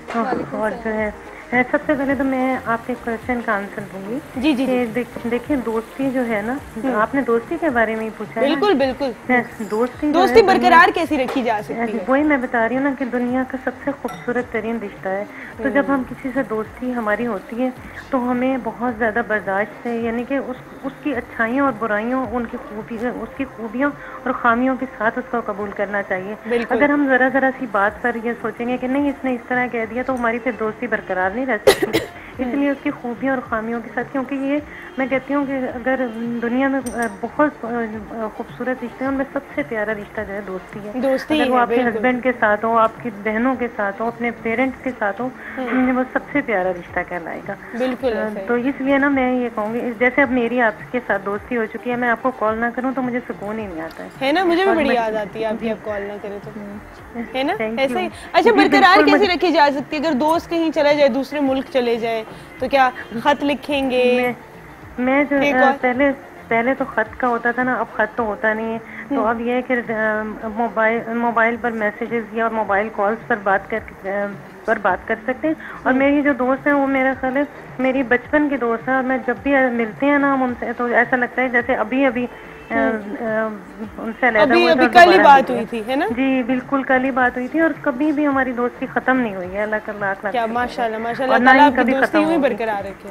और जो है सबसे पहले तो मैं आपके क्वेश्चन का आंसर दूंगी। जी जी, जी। देखिए दोस्ती जो है ना, आपने दोस्ती के बारे में ही पूछा। बिल्कुल बिल्कुल। दोस्ती दोस्ती बरकरार कैसी रखी जा सकती है? वही मैं बता रही हूँ ना कि दुनिया का सबसे खूबसूरत तरीन रिश्ता है। तो जब हम किसी से दोस्ती हमारी होती है तो हमें बहुत ज़्यादा बर्दाश्त से, यानी कि उस उसकी अच्छाइयों और बुराइयों, उनकी खूबी उसकी खूबियों और खामियों के साथ उसको कबूल करना चाहिए। अगर हम ज़रा ज़रा सी बात पर ये सोचेंगे कि नहीं इसने इस तरह कह दिया तो हमारी फिर दोस्ती बरकरार नहीं रह सकती। इसलिए उसकी खूबियों और खामियों के साथ, क्योंकि ये मैं कहती हूँ कि अगर दुनिया में बहुत खूबसूरत रिश्ते हैं उनमें सबसे प्यारा रिश्ता जो है दोस्ती है। दोस्ती अगर वो आपके हस्बैंड के साथ हो, आपकी बहनों के साथ हो, अपने पेरेंट्स के साथ हो, वो सबसे प्यारा रिश्ता कहलाएगा। बिल्कुल। तो इसलिए ना मैं ये कहूँगी, जैसे अब मेरी आपके साथ दोस्ती हो चुकी है, मैं आपको कॉल ना करूँ तो मुझे सुकून ही नहीं आता है, है ना? मुझे भी बड़ी याद आती है आपकी, आप कॉल ना करें तो, है ना? ऐसे ही। अच्छा, बरकरार कैसे रखी जा सकती है? अगर दोस्त कहीं चला जाए, दूसरे मुल्क चले जाए, तो क्या खत लिखेंगे? मैं, मैं जो पहले पहले तो खत का होता था ना, अब खत तो होता नहीं है। तो अब ये है कि मोबाइल मोबाइल पर मैसेजेस या मोबाइल कॉल्स पर बात कर पर बात कर सकते हैं। और मेरी जो दोस्त है वो मेरा ख्याल है मेरी बचपन की दोस्त है, और मैं जब भी मिलते हैं ना हम उनसे तो ऐसा लगता है जैसे अभी अभी उनसे अलग अभी हुए थे अभी और कल ही दोबारा बात मिले। हुई थी, है ना? जी बिल्कुल, कल ही बात हुई थी और कभी भी हमारी दोस्ती खत्म नहीं हुई है। अल्लाह का लाख लाख क्या शुक्र है। माशाल्लाह माशाल्लाह, और ना ताला ही आपकी कभी दोस्ती खत्म यूं ही होगी। बरकरार रखे।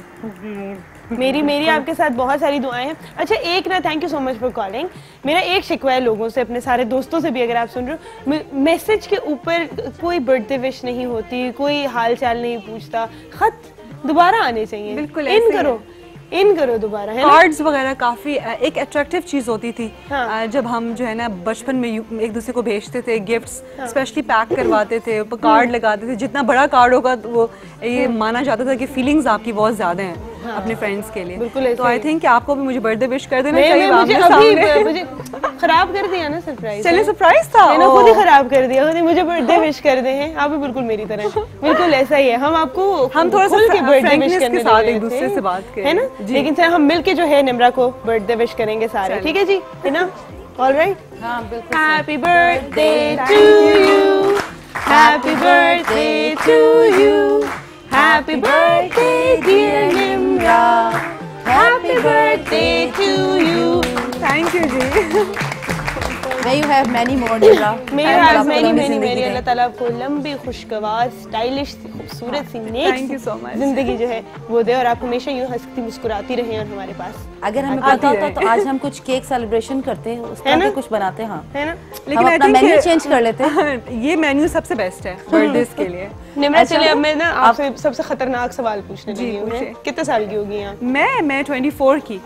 जी मेरी मेरी बिल्कुल। आपके साथ बहुत सारी दुआएं हैं। अच्छा एक ना, thank you so much for calling. मेरा एक शिकवा है लोगों से, अपने सारे दोस्तों से भी, अगर आप सुन रहे हो, मैसेज के ऊपर कोई बर्थडे विश नहीं होती, कोई हाल चाल नहीं पूछता, खत दोबारा आने चाहिए। बिल्कुल इन ऐसे ही करो इन करो दोबारा, है ना? कार्ड्स वगैरह काफी एक अट्रैक्टिव चीज होती थी। हाँ। जब हम जो है ना बचपन में यू- एक दूसरे को भेजते थे गिफ्ट्स, स्पेशली पैक करवाते थे, ऊपर कार्ड लगाते थे। जितना बड़ा कार्ड होगा तो वो ये माना जाता था कि फीलिंग्स आपकी बहुत ज्यादा हैं अपने फ्रेंड्स के लिए। बिल्कुल ऐसे तो आई ही। थिंक आपको भी मुझे बर्थडे विश कर देना नहीं, चाहिए मैं मुझे आमने अभी सामने। मुझे खराब कर दिया ना सरप्राइज। चलिए सरप्राइज था। मैंने खुद ही ओह। खराब कर दिया, खुद ही मुझे बर्थडे विश कर दे हैं। आप भी बिल्कुल मेरी तरह, बिल्कुल ऐसा ही है। हम आपको हम थोड़ा सा खुल के birthday frankness wish के करने साथ लगे एक दूसरे थे, से बात करें। है ना? जी। लेकिन सर हम मिलके जो है निम्रा को बर्थडे विश करेंगे सारे, ठीक है जी, है ना? All right. हाँ बिल्कुल। Happy birthday to you, happy birthday to you, happy birthday dear Nimra, happy birthday to you. Thank you जी। May you have many more, Nimra. May you और have आपको many लंबी many जिंदगी many, दे। अल्लाह ताला आपको लंबी, खुशगवार, स्टाइलिश, खूबसूरत सी, नेक Thank you so much. जिंदगी जो है वो दे, और आप हमेशा यूं हंसती मुस्कुराती रहें और हमारे पास, अगर हमें आती पता होता रहे। तो आज हम कुछ केक सेलिब्रेशन करते हैं, उस है तरह ना? के कुछ बनाते हैं। हाँ, है ना? लेकिन हम I अपना think मेन्यू ये- चेंज कर लेते हैं। ये मेन्यू सबसे बेस्ट है बर्थडेज के लिए। निम्रा अच्छा, चलिए अब मैं ना आपसे सबसे खतरनाक सवाल पूछने जी, लगी हूँ। पूछिए। कितने साल की होगी आप? मैं मैं चौबीस की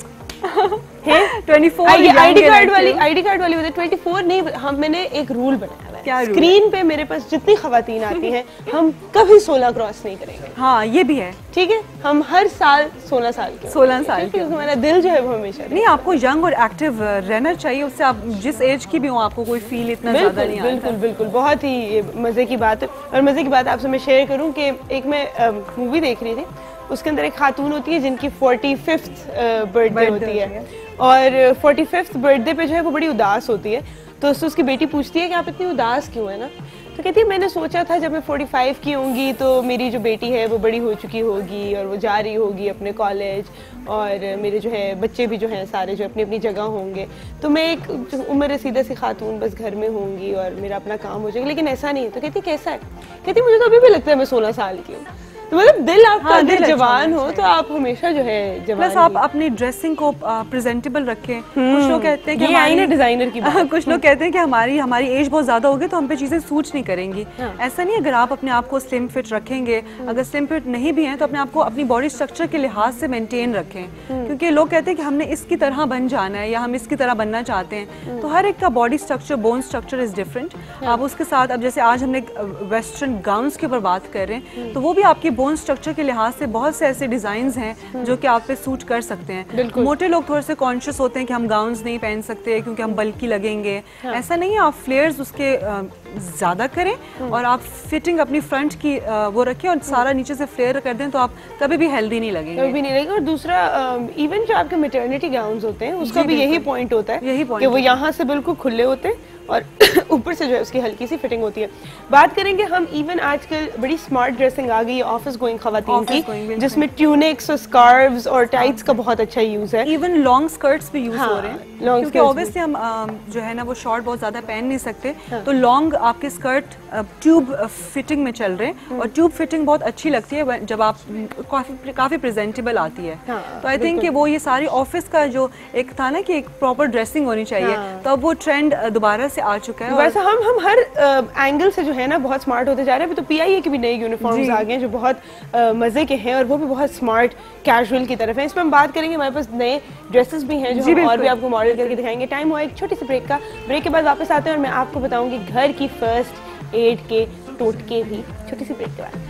हैं? चौबीस आईडी young आईडी के कार्ड लड़के वाली हो। आईडी कार्ड वाली बताए चौबीस नहीं, हम मैंने एक रूल बनाया हुआ है। क्या रूल स्क्रीन पे मेरे पास जितनी खवातीन आती हैं, हम कभी सोलह क्रॉस नहीं करेंगे, हाँ ये भी है। ठीक है? हम हर साल सोलह साल के सोलह साल क्योंकि के। हमारा दिल जो है वो हमेशा रहे। नहीं आपको यंग और एक्टिव रहना चाहिए, उससे आप जिस एज की भी हो आपको कोई फील इतना ज्यादा बिल्कुल नहीं आता। बिल्कुल बिल्कुल, बहुत ही ये मजे की बात है। और मजे की बात आपसे मैं शेयर करूं कि एक मैं मूवी देख रही थी, उसके अंदर एक खातून होती है जिनकी फोर्टी फिफ्थ बर्थडे होती है, और फोर्टी फिफ्थ बर्थडे पे जो है वो बड़ी उदास होती है। तो उससे उसकी बेटी पूछती है कि आप इतनी उदास क्यों है ना? तो कहती है मैंने सोचा था जब मैं पैंतालीस की होंगी तो मेरी जो बेटी है वो बड़ी हो चुकी होगी और वो जा रही होगी अपने कॉलेज, और मेरे जो है बच्चे भी जो हैं सारे जो अपनी अपनी जगह होंगे, तो मैं एक जो उम्र रसीदा सी खातून बस घर में होंगी और मेरा अपना काम हो जाएगा। लेकिन ऐसा नहीं है। तो कहती कैसा है? कहती मुझे तो अभी भी लगता है मैं सोलह साल की हूँ। तो मतलब दिल आपका हाँ, अगर दिल अच्छा जवान होना हो तो आप हमेशा जो है जवान प्लस आप ही। अपनी ड्रेसिंग को प्रेजेंटेबल रखें। कुछ लोग कहते हैं कि ये आई हमारी- ना डिजाइनर की बात। कुछ लोग कहते हैं कि हमारी हमारी एज बहुत ज्यादा होगी तो हम पे चीजें सूट नहीं करेंगी। हाँ। ऐसा नहीं है, अगर आप अपने आप को स्लिम फिट रखेंगे, अगर स्लिम फिट नहीं भी हैं तो अपने आप को अपनी बॉडी स्ट्रक्चर के लिहाज से मेंटेन रखें, क्योंकि लोग कहते हैं कि हमने इसकी तरह बन जाना है या हम इसकी तरह बनना चाहते हैं। तो हर एक का body structure, bone structure is different. आप उसके साथ, अब जैसे आज हमने वेस्टर्न गाउन्स के ऊपर बात कर रहे हैं, तो वो भी आपकी बोन स्ट्रक्चर के लिहाज से बहुत से ऐसे डिजाइन्स हैं जो कि आप पे सूट कर सकते हैं। मोटे लोग थोड़े से कॉन्शियस होते हैं कि हम गाउन्स नहीं पहन सकते क्योंकि हम बल्कि लगेंगे। हाँ। ऐसा नहीं है, आप फ्लेयर्स उसके ज्यादा करें और आप फिटिंग अपनी फ्रंट की आ, वो रखें और सारा नीचे से फ्लेयर कर दें तो आप कभी भी हेल्दी नहीं लगेंगे। कभी भी नहीं लगेगा। और दूसरा इवन जो आपके मैटरनिटी गाउन्स होते हैं उसका भी यही पॉइंट होता है, यही point कि वो यहाँ से बिल्कुल खुले होते हैं और ऊपर से जो है उसकी हल्की सी फिटिंग होती है। बात करेंगे हम, इवन आजकल बड़ी स्मार्ट ड्रेसिंग आ गई है ऑफिस गोइंग खवातीन Office going, की, जिसमें ट्यूनिक्स और स्कार्व्स और टाइट्स का बहुत अच्छा यूज है। इवन लॉन्ग स्कर्ट्स भी यूज हाँ, हो रहे हैं, long क्योंकि skirts ऑब्वियसली हम आ, जो है ना वो शॉर्ट बहुत ज्यादा पहन नहीं सकते। तो लॉन्ग आपके स्कर्ट ट्यूब फिटिंग में चल रहे हैं और ट्यूब फिटिंग बहुत अच्छी लगती है जब आप काफी काफी प्रेजेंटेबल आती है। हाँ, तो आई थिंक कि वो ये सारी ऑफिस का जो एक था ना कि एक प्रॉपर ड्रेसिंग होनी चाहिए, तो अब वो ट्रेंड दोबारा से आ चुका है। और वैसे हम हम हर एंगल से जो है ना बहुत स्मार्ट होते जा रहे हैं। अभी तो पीआईए की भी नई यूनिफॉर्म्स आ गए हैं जो बहुत uh, मजे के हैं और वो भी बहुत स्मार्ट कैजुअल की तरफ है। इसमें हम बात करेंगे, हमारे पास नए ड्रेसेस भी हैं जो हम और भी आपको मॉडल करके दिखाएंगे। टाइम हुआ एक छोटी सी ब्रेक का, ब्रेक के बाद वापस आते हैं और मैं आपको बताऊंगी घर की फर्स्ट एड के टोटके भी, छोटी सी ब्रेक के बाद।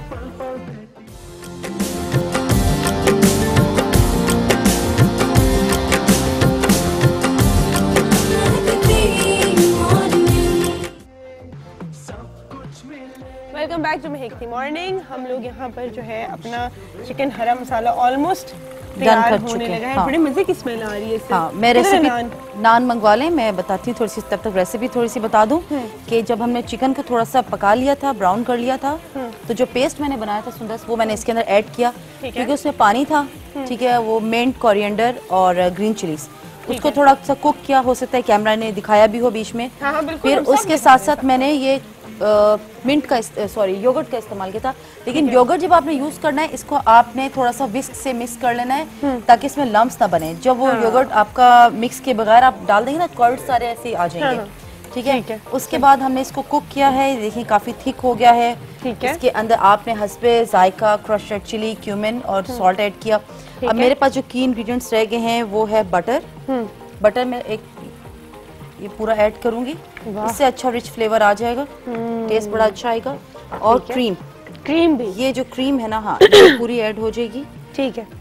Welcome back to Mehekti morning. हम लोग यहाँ पर जो है अपना चिकन हरा मसाला ऑलमोस्ट तैयार कर होने चुके लगा हैं। है। हाँ। बड़े मजे की स्मेल आ रही है इससे। हाँ, मैं किधर है रेसिपी नान? नान मंगवा लें, मैं बताती हूँ थोड़ी सी, तब तक रेसिपी थोड़ी सी बता दूँ कि जब हमने चिकन को थोड़ा सा पका लिया था, ब्राउन कर लिया था, तो जो पेस्ट मैंने बनाया था सुंदर वो मैंने इसके अंदर ऐड किया, क्योंकि उसमें पानी था, ठीक है, वो मिंट, कोरिएंडर और ग्रीन चिलीज, उसको थोड़ा सा कुक किया, हो सकता है कैमरा ने दिखाया भी हो बीच में। हाँ, हाँ, बिल्कुल, फिर हम सब उसके साथ साथ मैंने ये आ, मिंट का सॉरी योगर्ट का इस्तेमाल किया था। लेकिन योगर्ट जब आपने यूज करना है इसको आपने थोड़ा सा विस्क से मिक्स कर लेना है ताकि इसमें लम्स ना बने। जब वो योगर्ट आपका मिक्स के बगैर आप डाल देंगे ना, कर्ड सारे ऐसे आ जाएंगे। ठीक है, है। उसके बाद हमने इसको कुक किया है, देखिए काफी थिक हो गया है। ठीक है, इसके अंदर आपने हस्बे जायका क्रश रेड चिली, क्यूमिन और सॉल्ट ऐड किया। अब मेरे पास जो की इंग्रेडिएंट्स रह गए हैं वो है बटर। बटर में एक ये पूरा ऐड करूंगी, इससे अच्छा रिच फ्लेवर आ जाएगा, टेस्ट बड़ा अच्छा आएगा। और क्रीम क्रीम भी, ये जो क्रीम है ना, हाँ ये पूरी ऐड हो जाएगी। ठीक है,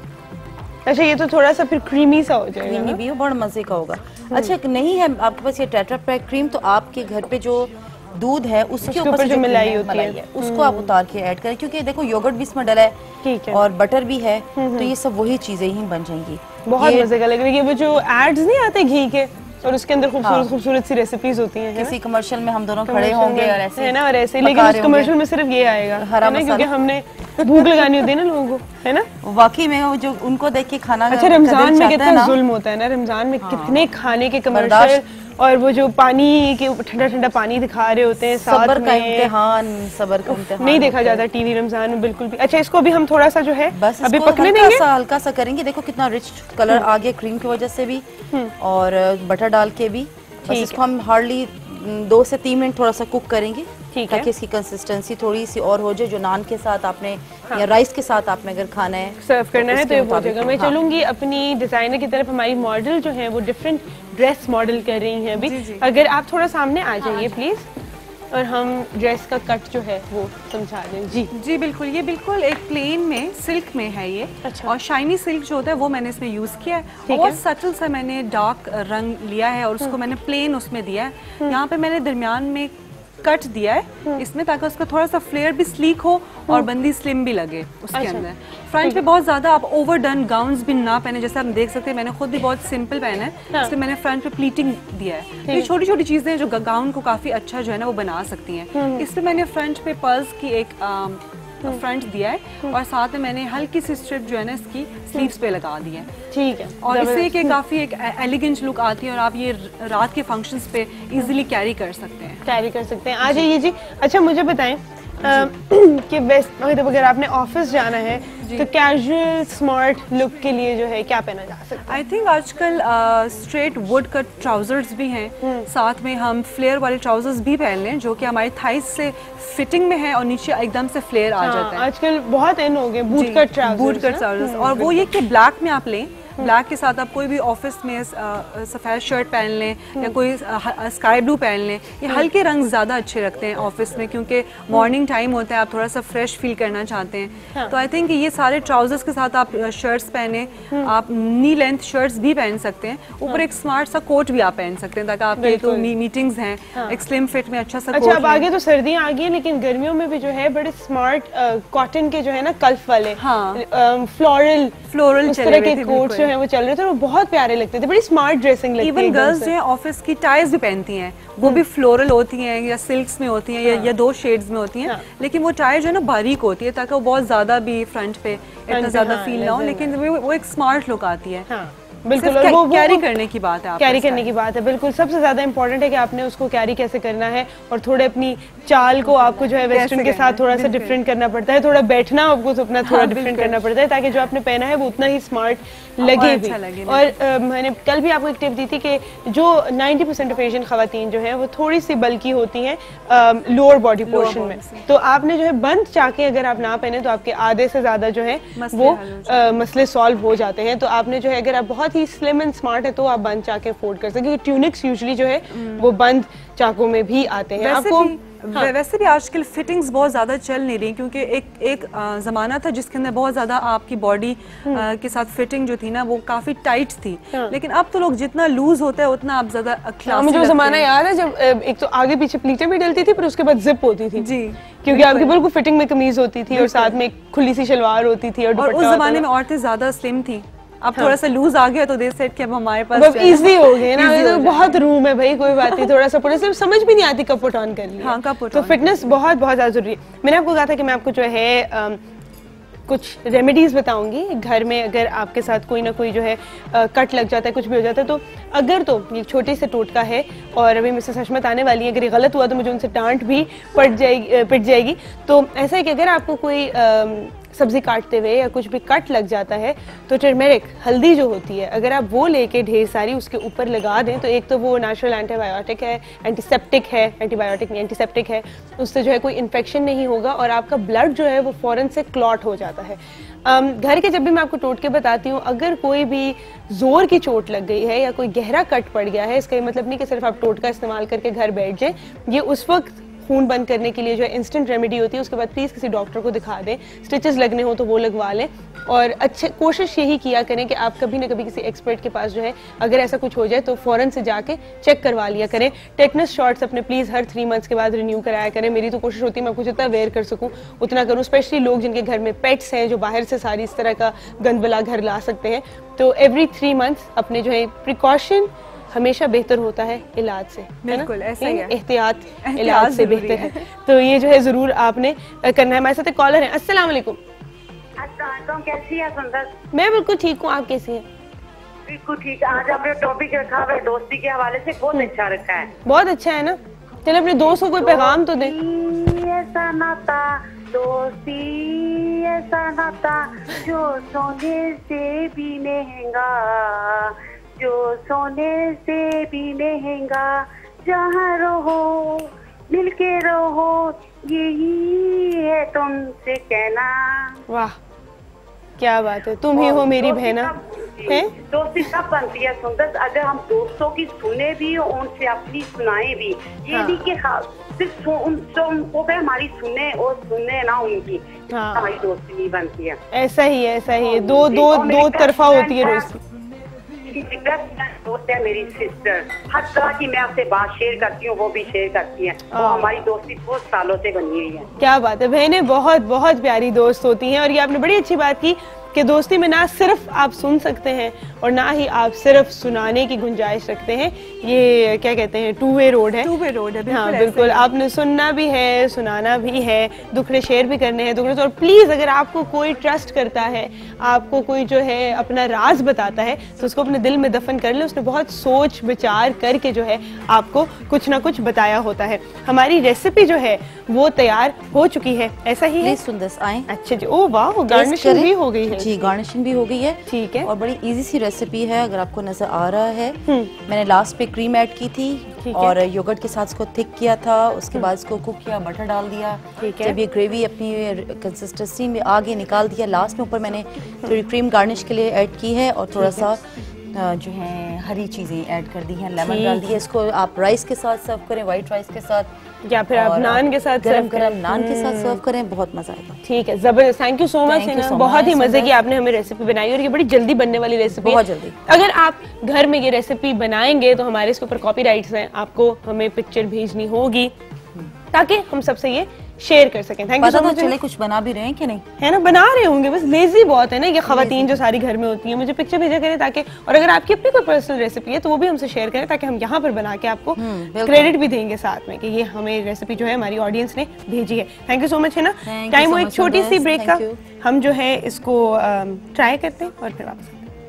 अच्छा ये तो थोड़ा सा फिर क्रीमी सा हो जाएगा, क्रीमी भी हो, बड़ा मजे का होगा। अच्छा नहीं है आपके पास ये टेट्रा पैक क्रीम, तो आपके घर पे जो दूध है उसके ऊपर जो मलाई होती है उसको आप उतार के ऐड करें, क्योंकि देखो योगर्ट भी इसमें डला है, ठीक है, और बटर भी है, तो ये सब वही चीजें ही बन जाएंगी। बहुत मजे का लग रहा है। वो जो एड्स नहीं आते घी के और उसके अंदर खूबसूरत खूबसूरत सी रेसिपीज होती हैं, किसी कमर्शियल में हम दोनों खड़े होंगे और ऐसे है ना, और ऐसे, लेकिन उस कमर्शियल में सिर्फ ये आएगा, है ना, क्योंकि हमने भूख लगानी होती है ना लोगों को, है ना। वाकई में वो जो उनको देख के खाना, अच्छा रमजान में कितना जुल्म होता है ना, रमजान में कितने खाने के कमर्शियल और वो जो पानी के ठंडा ठंडा पानी दिखा रहे होते हैं, सबर का इम्तिहान, सबर का इम्तिहान नहीं देखा जाता टीवी रमजान में बिल्कुल भी। अच्छा इसको भी हम थोड़ा सा जो है बस अभी पकने देंगे, हल्का सा हल्का सा करेंगे। देखो कितना रिच कलर आ गया क्रीम की वजह से भी और बटर डाल के भी। बस इसको हम हार्डली दो से तीन मिनट थोड़ा सा कुक करेंगे, ताकि इसकी कंसिस्टेंसी थोड़ी सी और हो जाए, जो नान के साथ आपने हाँ। या राइस के साथ आपने अगर खाना है सर्व करना है तो ये हो जाएगा। मैं हाँ। चलूंगी अपनी डिजाइनर की तरफ। हमारी मॉडल जो है वो डिफरेंट ड्रेस मॉडल कर रही हैं अभी। अगर आप थोड़ा सामने आ जाइए प्लीज, और हम ड्रेस का कट जो है वो समझा दें। जी जी बिल्कुल, ये बिल्कुल एक प्लेन में सिल्क में है ये। अच्छा। और शाइनी सिल्क जो होता है वो मैंने इसमें यूज किया है, बहुत सटल सा मैंने डार्क रंग लिया है और उसको मैंने प्लेन उसमें दिया है। यहाँ पे मैंने दरमियान में कट दिया है इसमें, ताकि उसका थोड़ा सा फ्लेयर भी स्लीक हो और बंदी स्लिम भी लगे उसके अच्छा। अंदर फ्रंट पे बहुत ज्यादा आप ओवर डन गाउन्स भी ना पहने, जैसे आप देख सकते हैं मैंने खुद भी बहुत सिंपल पहना है, हाँ। इसलिए मैंने फ्रंट पे प्लीटिंग दिया है। ये छोटी छोटी चीजें जो गाउन को काफी अच्छा जो है ना वो बना सकती हैं। इसलिए मैंने फ्रंट पे पर्ल्स की एक फ्रंट दिया है और साथ में मैंने हल्की सी स्ट्रिप जो है ना इसकी स्लीव्स पे लगा दी है। ठीक है, और इससे कि काफी एक एलिगेंट लुक आती है और आप ये रात के फंक्शंस पे इजीली कैरी कर सकते हैं कैरी कर सकते हैं आ जाइए जी। अच्छा मुझे बताएं कि वेस्ट अगर आपने ऑफिस जाना है तो कैजुअल स्मार्ट लुक के लिए जो है क्या पहना जा सकता है? आई थिंक आजकल स्ट्रेट वुड कट ट्राउजर्स भी हैं, साथ में हम फ्लेयर वाले ट्राउजर्स भी पहन लें जो कि हमारी थाइस से फिटिंग में है और नीचे एकदम से फ्लेयर आ जाता है। आजकल बहुत इन हो गए boot cut trousers, boot cut trousers, और वो ये कि ब्लैक में आप लें, ब्लैक के साथ आप कोई भी ऑफिस में सफ़ेद शर्ट पहन लें या कोई स्काई ब्लू पहन लें, ये हल्के रंग ज़्यादा अच्छे रखते हैं ऑफिस में, क्योंकि मॉर्निंग टाइम होता है, आप थोड़ा सा फ्रेश फील करना चाहते हैं। हाँ। तो आई थिंक ये सारे ट्राउजर्स के साथ आप शर्ट्स पहने, आप नी लेंथ शर्ट्स भी पहन सकते हैं, ऊपर हाँ। एक स्मार्ट सा कोट भी आप पहन सकते हैं ताकि आपके तो मीटिंग्स हैं हाँ। एक स्लिम फिट में अच्छा सा। अच्छा अब आगे तो सर्दियाँ आ गई हैं, लेकिन गर्मियों में भी जो है बड़े स्मार्ट कॉटन के जो है ना कल्फ वाले फ्लोरल फ्लोरल इस तरह के कोट जो है वो चल रहे थे, वो बहुत प्यारे लगते थे, बड़ी स्मार्ट ड्रेसिंग लगती है। इवन गर्ल्स जो है ऑफिस की टाइज भी पहनती हैं, वो भी फ्लोरल होती हैं या सिल्क्स में होती हैं हाँ। या, या दो शेड्स में होती हैं हाँ। लेकिन वो टाई जो है ना बारीक होती है ताकि वो बहुत ज्यादा भी फ्रंट पे इतना ज्यादा हाँ, फील ना हो, लेकिन वो, वो एक स्मार्ट लुक आती है हाँ। बिल्कुल, और वो कैरी करने की बात है, कैरी करने की बात है बिल्कुल। सबसे ज्यादा इंपॉर्टेंट है कि आपने उसको कैरी कैसे करना है, और थोड़े अपनी चाल को आपको जो है वेस्टर्न के साथ थोड़ा सा डिफरेंट करना पड़ता है, थोड़ा बैठना आपको अपना थोड़ा डिफरेंट करना पड़ता है ताकि जो आपने पहना है वो उतना ही स्मार्ट लगे भी। और मैंने कल भी आपको एक टिप दी थी कि जो नाइन्टी परसेंट ऑफ एशियन खवातीन जो है वो थोड़ी सी बल्कि होती हैं लोअर बॉडी पोर्शन में, तो आपने जो है बंद चाके अगर आप ना पहने तो आपके आधे से ज्यादा जो है वो मसले सॉल्व हो जाते हैं। तो आपने जो है अगर आप बहुत ही स्लिम एंड स्मार्ट है तो आप बंद चाके अफोर्ड कर सकते हैं, क्योंकि ट्यूनिक्स यूजुअली जो है वो बंद चाकों में भी आते हैं। आपको हाँ। वैसे भी आजकल फिटिंग्स बहुत ज़्यादा चल नहीं रही, क्योंकि एक एक ज़माना था जिसके अंदर बहुत ज़्यादा आपकी बॉडी के साथ फिटिंग जो थी ना वो काफ़ी टाइट थी हाँ। लेकिन अब तो लोग जितना लूज होता है उतना आप ज़्यादा क्लासी। मुझे ज़माना याद है जब एक तो आगे पीछे प्लीटें भी डलती थी, पर उसके बाद जिप होती थी जी, क्योंकि आपकी बिल्कुल फिटिंग में कमीज होती थी और साथ में खुली सी शलवार होती थी। और उस ज़माने में औरतें ज़्यादा स्लिम थी, अब हाँ। थोड़ा सा लूज आ गया तो दे सेट कि अब हमारे पास अब इजी हो गए ना, तो बहुत रूम है भाई, कोई बात नहीं, थोड़ा सा पूरा सिर्फ समझ भी नहीं आती कब पुट ऑन कर लिया। हाँ, कब पुट तो फिटनेस बहुत बहुत ज्यादा जरूरी है। मैंने आपको कहा था कि मैं आपको जो है कुछ रेमेडीज़ बताऊंगी घर में, अगर आपके साथ कोई ना कोई जो है आ, कट लग जाता है, कुछ भी हो जाता है, तो अगर तो ये छोटे से टोटका है और अभी मिसेस हशमत आने वाली है, अगर ये गलत हुआ तो मुझे उनसे डांट भी पड़ जाएगी पिट जाएगी। तो ऐसा है कि अगर आपको कोई आ, सब्जी काटते हुए या कुछ भी कट लग जाता है तो टर्मेरिक, हल्दी जो होती है, अगर आप वो लेके ढेर सारी उसके ऊपर लगा दें तो एक तो वो नेचुरल एंटीबायोटिक है, एंटीसेप्टिक है, एंटीबायोटिक नहीं एंटीसेप्टिक है, उससे जो है कोई इन्फेक्शन नहीं होगा और आपका ब्लड जो है वो फ़ौरन से क्लॉट हो जाता है। um, घर के जब भी मैं आपको टोटके बताती हूँ, अगर कोई भी जोर की चोट लग गई है या कोई गहरा कट पड़ गया है, इसका मतलब नहीं कि सिर्फ आप टोटका इस्तेमाल करके घर बैठ जाएं। ये उस वक्त खून बंद करने के लिए जो है इंस्टेंट रेमेडी होती है, उसके बाद प्लीज़ किसी डॉक्टर को दिखा दें, स्टिचेस लगने हो तो वो लगवा लें और अच्छे कोशिश यही किया करें कि आप कभी ना कभी किसी एक्सपर्ट के पास जो है अगर ऐसा कुछ हो जाए तो फ़ौरन से जाके चेक करवा लिया करें। टेटनस शॉट्स अपने प्लीज़ हर थ्री मंथ्स के बाद रिन्यू कराया करें। मेरी तो कोशिश होती है मैं कुछ जितना वेयर कर सकूँ उतना करूँ, स्पेशली लोग जिनके घर में पेट्स हैं जो बाहर से सारी इस तरह का गंदबला घर ला सकते हैं। तो एवरी थ्री मंथ्स अपने जो है प्रिकॉशन हमेशा बेहतर होता है इलाज से, बिल्कुल ऐसा ही है, एहतियात इलाज से बेहतर है, है। तो ये जो है जरूर आपने करना है। हमारे साथ एक कॉलर है। अस्सलाम वालेकुम। अस्सलाम, कैसी है सुंदर? मैं बिल्कुल ठीक हूँ, आप कैसी हैं? बिल्कुल ठीक। आज आपने टॉपिक रखा है दोस्ती के हवाले से, बहुत अच्छा रखा है। बहुत अच्छा है ना। चलो अपने दोस्त को कोई पैगाम तो दें। ऐसा नाता, दोस्ती ऐसा नाता जो सोने से भी महंगा, जो सोने से भी महंगा, जहाँ रहो मिलके रहो, यही है तुमसे कहना। वाह क्या बात है, तुम ही हो मेरी बहना। है दोस्ती कब बनती है सुंदर? अगर हम दोस्तों की सुने भी और उनसे अपनी सुनाए भी, ये हाँ। नहीं कि सिर्फ उनको पे हमारी सुने और सुने ना उनकी, हाँ। हमारी दोस्ती नहीं बनती है। ऐसा ही है, ऐसा ही है, दो दो दो तरफा होती है दोस्ती। दोस्त है मेरी सिस्टर, हर तरह की मैं आपसे बात शेयर करती हूँ, वो भी शेयर करती है, वो हमारी दोस्ती बहुत सालों से बनी हुई है। क्या बात है, बहनें बहुत बहुत प्यारी दोस्त होती हैं। और ये आपने बड़ी अच्छी बात की कि दोस्ती में ना सिर्फ आप सुन सकते हैं और ना ही आप सिर्फ सुनाने की गुंजाइश रखते हैं, ये क्या कहते हैं टू वे रोड है। टू वे रोड है, हाँ बिल्कुल, आपने सुनना भी है, सुनाना भी है, दुखड़े शेयर भी करने हैं, दुखड़े। और प्लीज़ अगर आपको कोई ट्रस्ट करता है, आपको कोई जो है अपना राज बताता है तो उसको अपने दिल में दफन कर ले। उसने बहुत सोच विचार करके जो है आपको कुछ ना कुछ बताया होता है। हमारी रेसिपी जो है वो तैयार हो चुकी है, ऐसा ही है? सुंदर आए। अच्छा जी, ओ वाह, गार्निशिंग भी हो गई है जी, गार्निशिंग भी हो गई है। ठीक है, और बड़ी इजी सी रेसिपी है, अगर आपको नजर आ रहा है। मैंने लास्ट पे क्रीम ऐड की थी और योगर्ट के साथ इसको थिक किया था, उसके बाद इसको कुक किया, बटर डाल दिया। जब ये ग्रेवी अपनी कंसिस्टेंसी में आगे निकाल दिया, लास्ट में ऊपर मैंने थोड़ी क्रीम गार्निश के लिए ऐड की है और थोड़ा सा जो है हरी चीजें ऐड कर दी हैं, लेमन डाल दिया। इसको आप राइस के साथ सर्व करें, व्हाइट राइस के साथ या फिर आप नान के साथ गरम गरम नान के साथ सर्व करें, बहुत मजा आएगा। ठीक है, जबरदस्त, थैंक यू सो मच। बहुत ही मजे की आपने हमें रेसिपी बनाई और ये बड़ी जल्दी बनने वाली रेसिपी, बहुत जल्दी। अगर आप घर में ये रेसिपी बनाएंगे तो हमारे इसके ऊपर कॉपीराइट्स हैं, आपको हमें पिक्चर भेजनी होगी ताकि हम सबसे ये शेयर कर सकें। Thank you so much. चले कुछ बना भी रहे हैं कि नहीं? है ना, बना रहे होंगे, बस लेजी बहुत है ना ये खवातीन जो सारी घर में होती हैं। मुझे पिक्चर भेजा करें ताकि, और अगर आपकी अपनी कोई पर्सनल रेसिपी है तो वो भी हमसे शेयर करें ताकि हम यहाँ पर बना के आपको क्रेडिट भी देंगे साथ में कि ये हमें रेसिपी जो है हमारी ऑडियंस ने भेजी है। Thank you so much. है ना, टाइम हो एक छोटी सी ब्रेक का, हम जो है इसको ट्राई करते हैं और फिर वापस।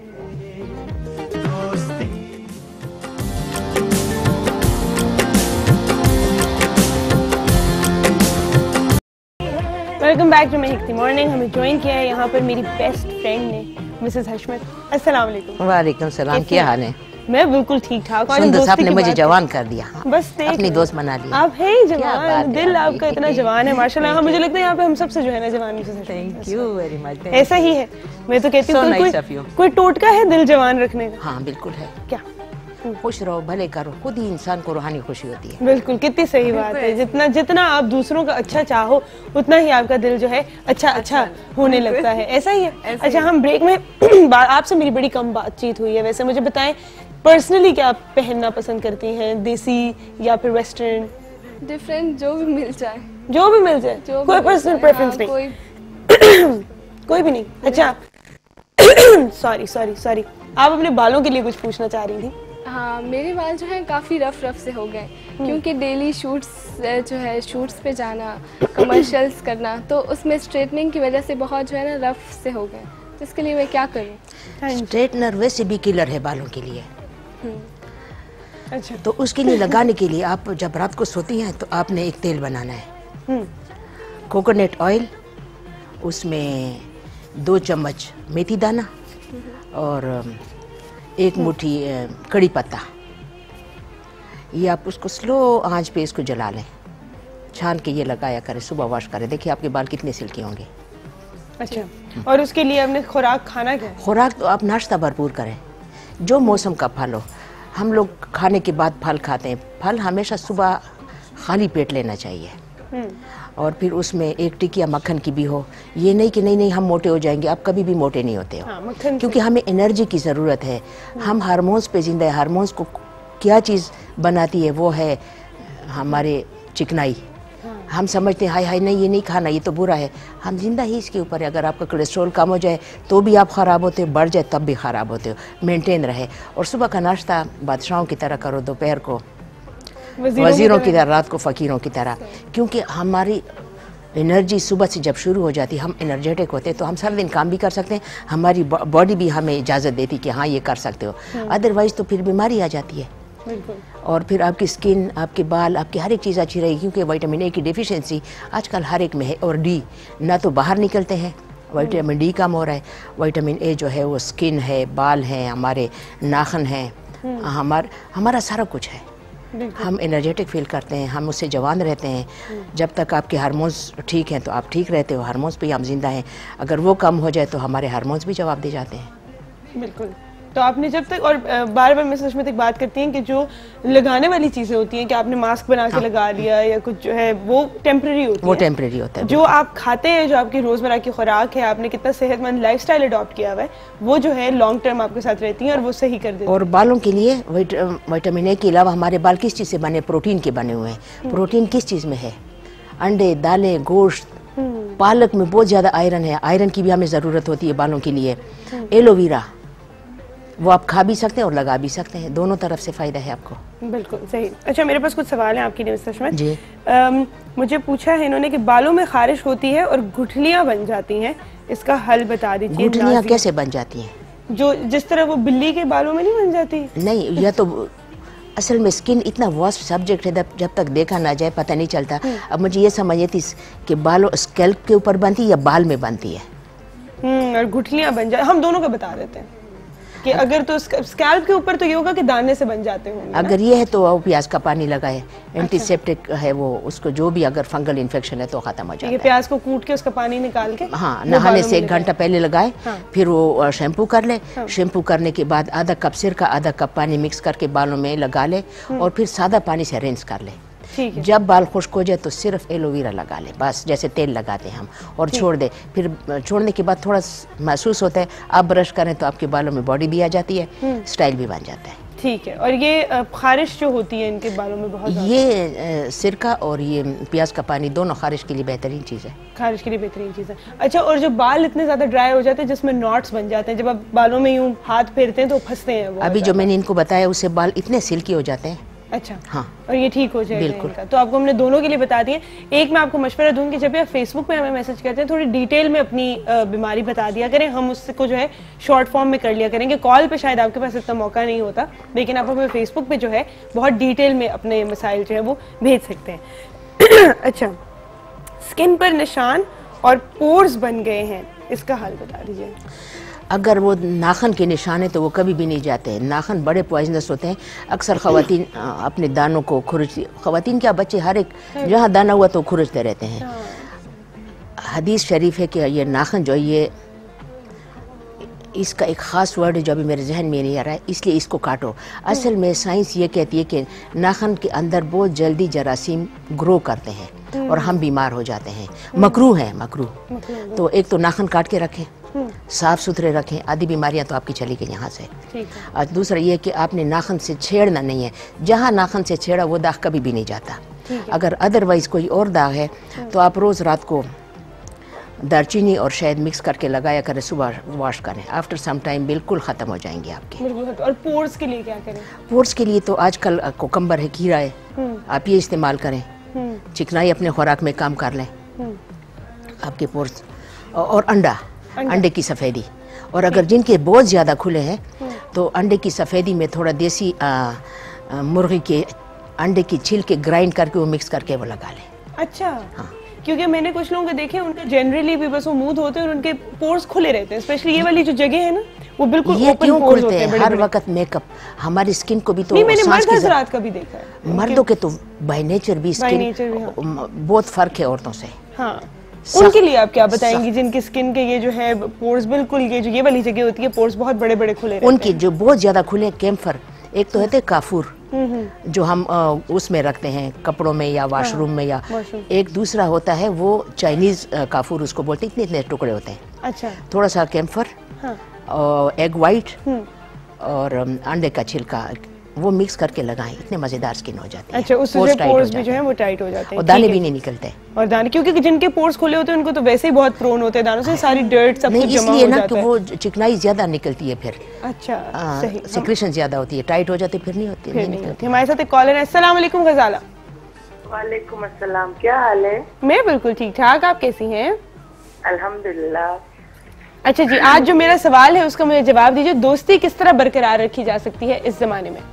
Welcome back to Mehekti morning. हमें ज्वाइन किया है यहाँ पर मेरी बेस्ट फ्रेंड ने, मिसेस हशमत। अस्सलाम वालेकुम। वालेकुम सलाम, क्या हाल है? मैं बिल्कुल ठीक ठाक। सुंदर साहब ने मुझे जवान कर दिया, बस अपनी दोस्त बना लिया। आप हैं ही जवान, दिल आपका इतना जवान है माशाल्लाह। मुझे लगता है यहाँ पे हम सबसे जो है ना जवान Mrs Hashmat. Thank you very much. ऐसा ही है, मैं तो कहती हूँ कोई कोई टोटका है दिल जवान रखने का? हाँ बिल्कुल है। क्या? खुश रहो, भले करो, खुद ही इंसान को रूहानी खुशी होती है। बिल्कुल, कितनी सही बात है। जितना जितना आप दूसरों का अच्छा चाहो उतना ही आपका दिल जो है अच्छा अच्छा होने लगता है। ऐसा ही है। अच्छा, हम ब्रेक में आपसे मेरी बड़ी कम बातचीत हुई है। वैसे मुझे बताएं पर्सनली क्या आप पहनना पसंद करती हैं, देसी या फिर वेस्टर्न? डिफरेंट, जो भी मिल जाए। जो भी मिल जाए, कोई पर्सनल प्रेफरेंस नहीं? कोई कोई भी नहीं। अच्छा सॉरी सॉरी सॉरी, आप अपने बालों के लिए कुछ पूछना चाह रही थी? हाँ, मेरे बाल जो हैं काफ़ी रफ रफ से हो गए क्योंकि डेली शूट्स जो है शूट्स पे जाना, कमर्शियल्स करना, तो उसमें स्ट्रेटनिंग की वजह से बहुत जो है ना रफ से हो गए। तो इसके लिए मैं क्या करूँ? स्ट्रेटनर वैसे भी किलर है बालों के लिए। अच्छा, तो उसके लिए लगाने के लिए आप जब रात को सोती हैं तो आपने एक तेल बनाना है, कोकोनट ऑयल, उसमें दो चम्मच मेथी दाना और एक मुट्ठी कड़ी पत्ता, ये आप उसको स्लो आंच पे इसको जला लें, छान के ये लगाया करें, सुबह वॉश करें, देखिए आपके बाल कितने सिल्की होंगे। अच्छा, और उसके लिए आपने खुराक खाना क्या है? खुराक तो आप नाश्ता भरपूर करें, जो मौसम का फल हो। हम लोग खाने के बाद फल खाते हैं, फल हमेशा सुबह खाली पेट लेना चाहिए और फिर उसमें एक टिकिया मक्खन की भी हो। ये नहीं कि नहीं नहीं हम मोटे हो जाएंगे, आप कभी भी मोटे नहीं होते हो। हाँ, मक्खन क्योंकि हमें एनर्जी की ज़रूरत है। हम हार्मोन्स पे जिंदा है। हार्मोन्स को क्या चीज़ बनाती है, वो है हमारे चिकनाई। हम समझते हैं हाय हाय नहीं ये नहीं खाना, ये तो बुरा है। हम जिंदा ही इसके ऊपर है। अगर आपका कोलेस्ट्रॉल कम हो जाए तो भी आप ख़राब होते हो, बढ़ जाए तब भी ख़राब होते हो। मेंटेन रहे और सुबह का नाश्ता बादशाहों की तरह करो, दोपहर को वजीरों की तरह, रात को फ़कीरों की तरह। क्योंकि हमारी एनर्जी सुबह से जब शुरू हो जाती है, हम एनर्जेटिक होते हैं, तो हम सारा दिन काम भी कर सकते हैं। हमारी बॉडी भी हमें इजाज़त देती कि हाँ ये कर सकते हो। अदरवाइज़ तो फिर बीमारी आ जाती है और फिर आपकी स्किन, आपके बाल, आपकी हर एक चीज़ अच्छी रहेगी। क्योंकि विटामिन ए की डिफिशिएंसी आजकल हर एक में है और डी, ना तो बाहर निकलते हैं, विटामिन डी कम हो रहा है। विटामिन ए जो है वो स्किन है, बाल हैं, हमारे नाखन हैं, हमार हमारा सारा कुछ है। हम एनर्जेटिक फील करते हैं, हम उससे जवान रहते हैं। जब तक आपके हार्मोन्स ठीक हैं तो आप ठीक रहते हो, हार्मोन्स पे हम जिंदा हैं। अगर वो कम हो जाए तो हमारे हार्मोन्स भी जवाब दे जाते हैं। बिल्कुल। तो आपने जब तक, और बार बार मिसेस स्मिथ एक बात करती हैं कि जो लगाने वाली चीज़ें होती हैं कि आपने मास्क बना के हाँ। लगा लिया या कुछ जो है वो टेम्परेरी होती है, वो टेम्परेरी होता है। जो आप खाते हैं, जो आपकी रोज़मर्रा की खुराक है, आपने कितना सेहतमंद लाइफस्टाइल अडॉप्ट किया हुआ है, वो जो है लॉन्ग टर्म आपके साथ रहती हैं और वो सही कर देती है। और बालों के लिए विटामिन ए के अलावा हमारे बाल किस चीज़ से बने? प्रोटीन के बने हुए हैं। प्रोटीन किस चीज़ में है? अंडे, दालें, गोश्त, पालक में बहुत ज़्यादा आयरन है। आयरन की भी हमें ज़रूरत होती है बालों के लिए। एलोवेरा वो आप खा भी सकते हैं और लगा भी सकते हैं, दोनों तरफ से फ़ायदा है आपको। बिल्कुल सही। अच्छा, मेरे पास कुछ सवाल हैं आपकी मिसेस स्मिथ जी। आम, मुझे पूछा है इन्होंने कि बालों में खारिश होती है और गुठलियाँ बन जाती हैं, इसका हल बता दीजिए। गुठलियाँ कैसे बन जाती हैं? जो जिस तरह वो बिल्ली के बालों में नहीं बन जाती? नहीं, यह तो असल में स्किन इतना वास्ट सब्जेक्ट है, जब तक देखा ना जाए पता नहीं चलता। अब मुझे ये समझ थी कि बालों स्कैल्प के ऊपर बनती है या बाल में बनती है। हम्म और गुठलियाँ बन जाए, हम दोनों का बता देते हैं कि अगर तो स्कैल्प के ऊपर तो ये होगा कि दाने से बन जाते होंगे। अगर ये है तो वो प्याज का पानी लगाए, एंटीसेप्टिक है वो, उसको जो भी अगर फंगल इन्फेक्शन है तो खत्म हो जाता है। ये प्याज को कूट के उसका पानी निकाल के, हाँ, नहाने से एक घंटा पहले लगाए। हाँ। फिर वो शैम्पू कर ले। हाँ। शैम्पू करने के बाद आधा कप सिरका, आधा कप पानी मिक्स करके बालों में लगा ले और फिर सादा पानी से रिंस कर ले। जब बाल खुश्क हो जाए तो सिर्फ एलोवेरा लगा ले, बस जैसे तेल लगाते हैं हम, और छोड़ दे। फिर छोड़ने के बाद थोड़ा महसूस होता है, आप ब्रश करें तो आपके बालों में बॉडी भी आ जाती है, स्टाइल भी बन जाता है। ठीक है। और ये खारिश जो होती है इनके बालों में बहुत, ये सिरका और ये प्याज का पानी दोनों खारिश के लिए बेहतरीन चीज़ है। खारिश के लिए बेहतरीन चीज़ है। अच्छा, और जो बाल इतने ज़्यादा ड्राई हो जाते हैं जिसमें नॉट्स बन जाते हैं, जब आप बालों में यूँ हाथ फेरते हैं तो फंसते हैं वो। अभी जो मैंने इनको बताया उससे बाल इतने सिल्की हो जाते हैं। अच्छा, हाँ, और ये ठीक हो जाएगा बिल्कुल। इनका। तो आपको हमने दोनों के लिए बता दिए। एक मैं आपको मशवरा दूंगी, जब भी आप फेसबुक पे हमें मैसेज करते हैं थोड़ी डिटेल में अपनी बीमारी बता दिया करें, हम उसको जो है शॉर्ट फॉर्म में कर लिया करेंगे। कॉल पे शायद आपके पास इतना मौका नहीं होता, लेकिन आप हमें फेसबुक पे जो है बहुत डिटेल में अपने मसाइल जो है वो भेज सकते हैं। अच्छा, स्किन पर निशान और पोर्स बन गए हैं, इसका हल बता दीजिए। अगर वो नाखन के निशान है तो वो कभी भी नहीं जाते हैं। नाखन बड़े पॉइजनस होते हैं। अक्सर ख़वातीन अपने दानों को खुरचती, ख़वातीन क्या बच्चे, हर एक जहाँ दाना हुआ तो खुरचते रहते हैं। हदीस शरीफ है कि ये नाखन जो ये, इसका एक ख़ास वर्ड है जो अभी मेरे जहन में नहीं आ रहा है, इसलिए इसको काटो। असल में साइंस ये कहती है कि नाखन के अंदर बहुत जल्दी जरासीम ग्रो करते हैं और हम बीमार हो जाते हैं। मकरू है, मकरू। तो एक तो नाखन काट के रखें, साफ सुथरे रखें, आधी बीमारियां तो आपकी चली गई यहाँ से। और दूसरा ये कि आपने नाखन से छेड़ना नहीं है। जहाँ नाखन से छेड़ा वो दाग कभी भी नहीं जाता। अगर अदरवाइज कोई और दाग है तो आप रोज़ रात को दालचीनी और शहद मिक्स करके लगाया करें, सुबह वॉश करें, आफ्टर सम टाइम बिल्कुल ख़त्म हो जाएंगे आपके। बिल्कुल। और पोर्स के लिए क्या करें? पोर्स के लिए तो आजकल कोकम्बर है, खीरा है, आप ये इस्तेमाल करें। चिकनाई अपने खुराक में काम कर लें, आपके पोर्स। और अंडा, अंडे की सफ़ेदी, और अगर जिनके बहुत ज़्यादा खुले हैं तो अंडे की सफ़ेदी में थोड़ा देसी आ, आ, मुर्गी के अंडे की छील के ग्राइंड करके वो मिक्स करके वो लगा लें। अच्छा। हाँ। क्योंकि मैंने कुछ लोगों को देखे, उनका जनरली भी बस वो मुंह होते हैं और उनके पोर्स खुले रहते हैं, स्पेशली ये वाली जो जगह है ना वो बिल्कुल ये ओपन क्यों पोर्स खुलते होते हैं? हैं हर वक्त मेकअप हमारी स्किन को भी तो नहीं, मैंने सांस मर्द की हजरात का भी देखा है, मर्दों के तो बाय नेचर भी स्किन नेचर भी, हाँ। बहुत फर्क है औरतों से। हाँ। उनके लिए आप क्या बताएंगी जिनकी स्किन के ये जो है पोर्स बिल्कुल, ये जो ये वाली जगह होती है पोर्स बहुत बड़े बड़े खुले रहते हैं? उनकी जो बहुत ज्यादा खुले, कैम्फर एक तो होते काफूर जो हम आ, उसमें रखते हैं कपड़ों में या वॉशरूम में, या एक दूसरा होता है वो चाइनीज काफूर उसको बोलते हैं, इतने इतने टुकड़े होते हैं। अच्छा। थोड़ा सा कैम्फर और एग वाइट और अंडे का छिलका वो मिक्स करके लगाएं, इतने मजेदार स्किन हो जाती है। अच्छा, उससे पोर्स भी जो है वो टाइट हो जाते हैं और दाने भी नहीं निकलते। और दाने, क्योंकि जिनके पोर्स खुले होते हैं उनको तो वैसे ही बहुत प्रोन होते हैं दानों से, सारी डर्ट सब कुछ जमा हो जाता है। ना कि वो चिकनाई ज्यादा निकलती है फिर। अच्छा, सही। सिक्रेशन ज्यादा होती है, टाइट हो जाती है, फिर नहीं होती, नहीं निकलती। हमारे साथ एक कॉलर है। अस्सलाम वालेकुम गजाला। वालेकुम अस्सलाम, क्या हाल है? मैं बिल्कुल ठीक ठाक, आप कैसी हैं? अल्हम्दुलिल्लाह। अच्छा जी, आज जो मेरा सवाल है उसका मुझे जवाब दीजिए, दोस्ती किस तरह बरकरार रखी जा सकती है इस जमाने में?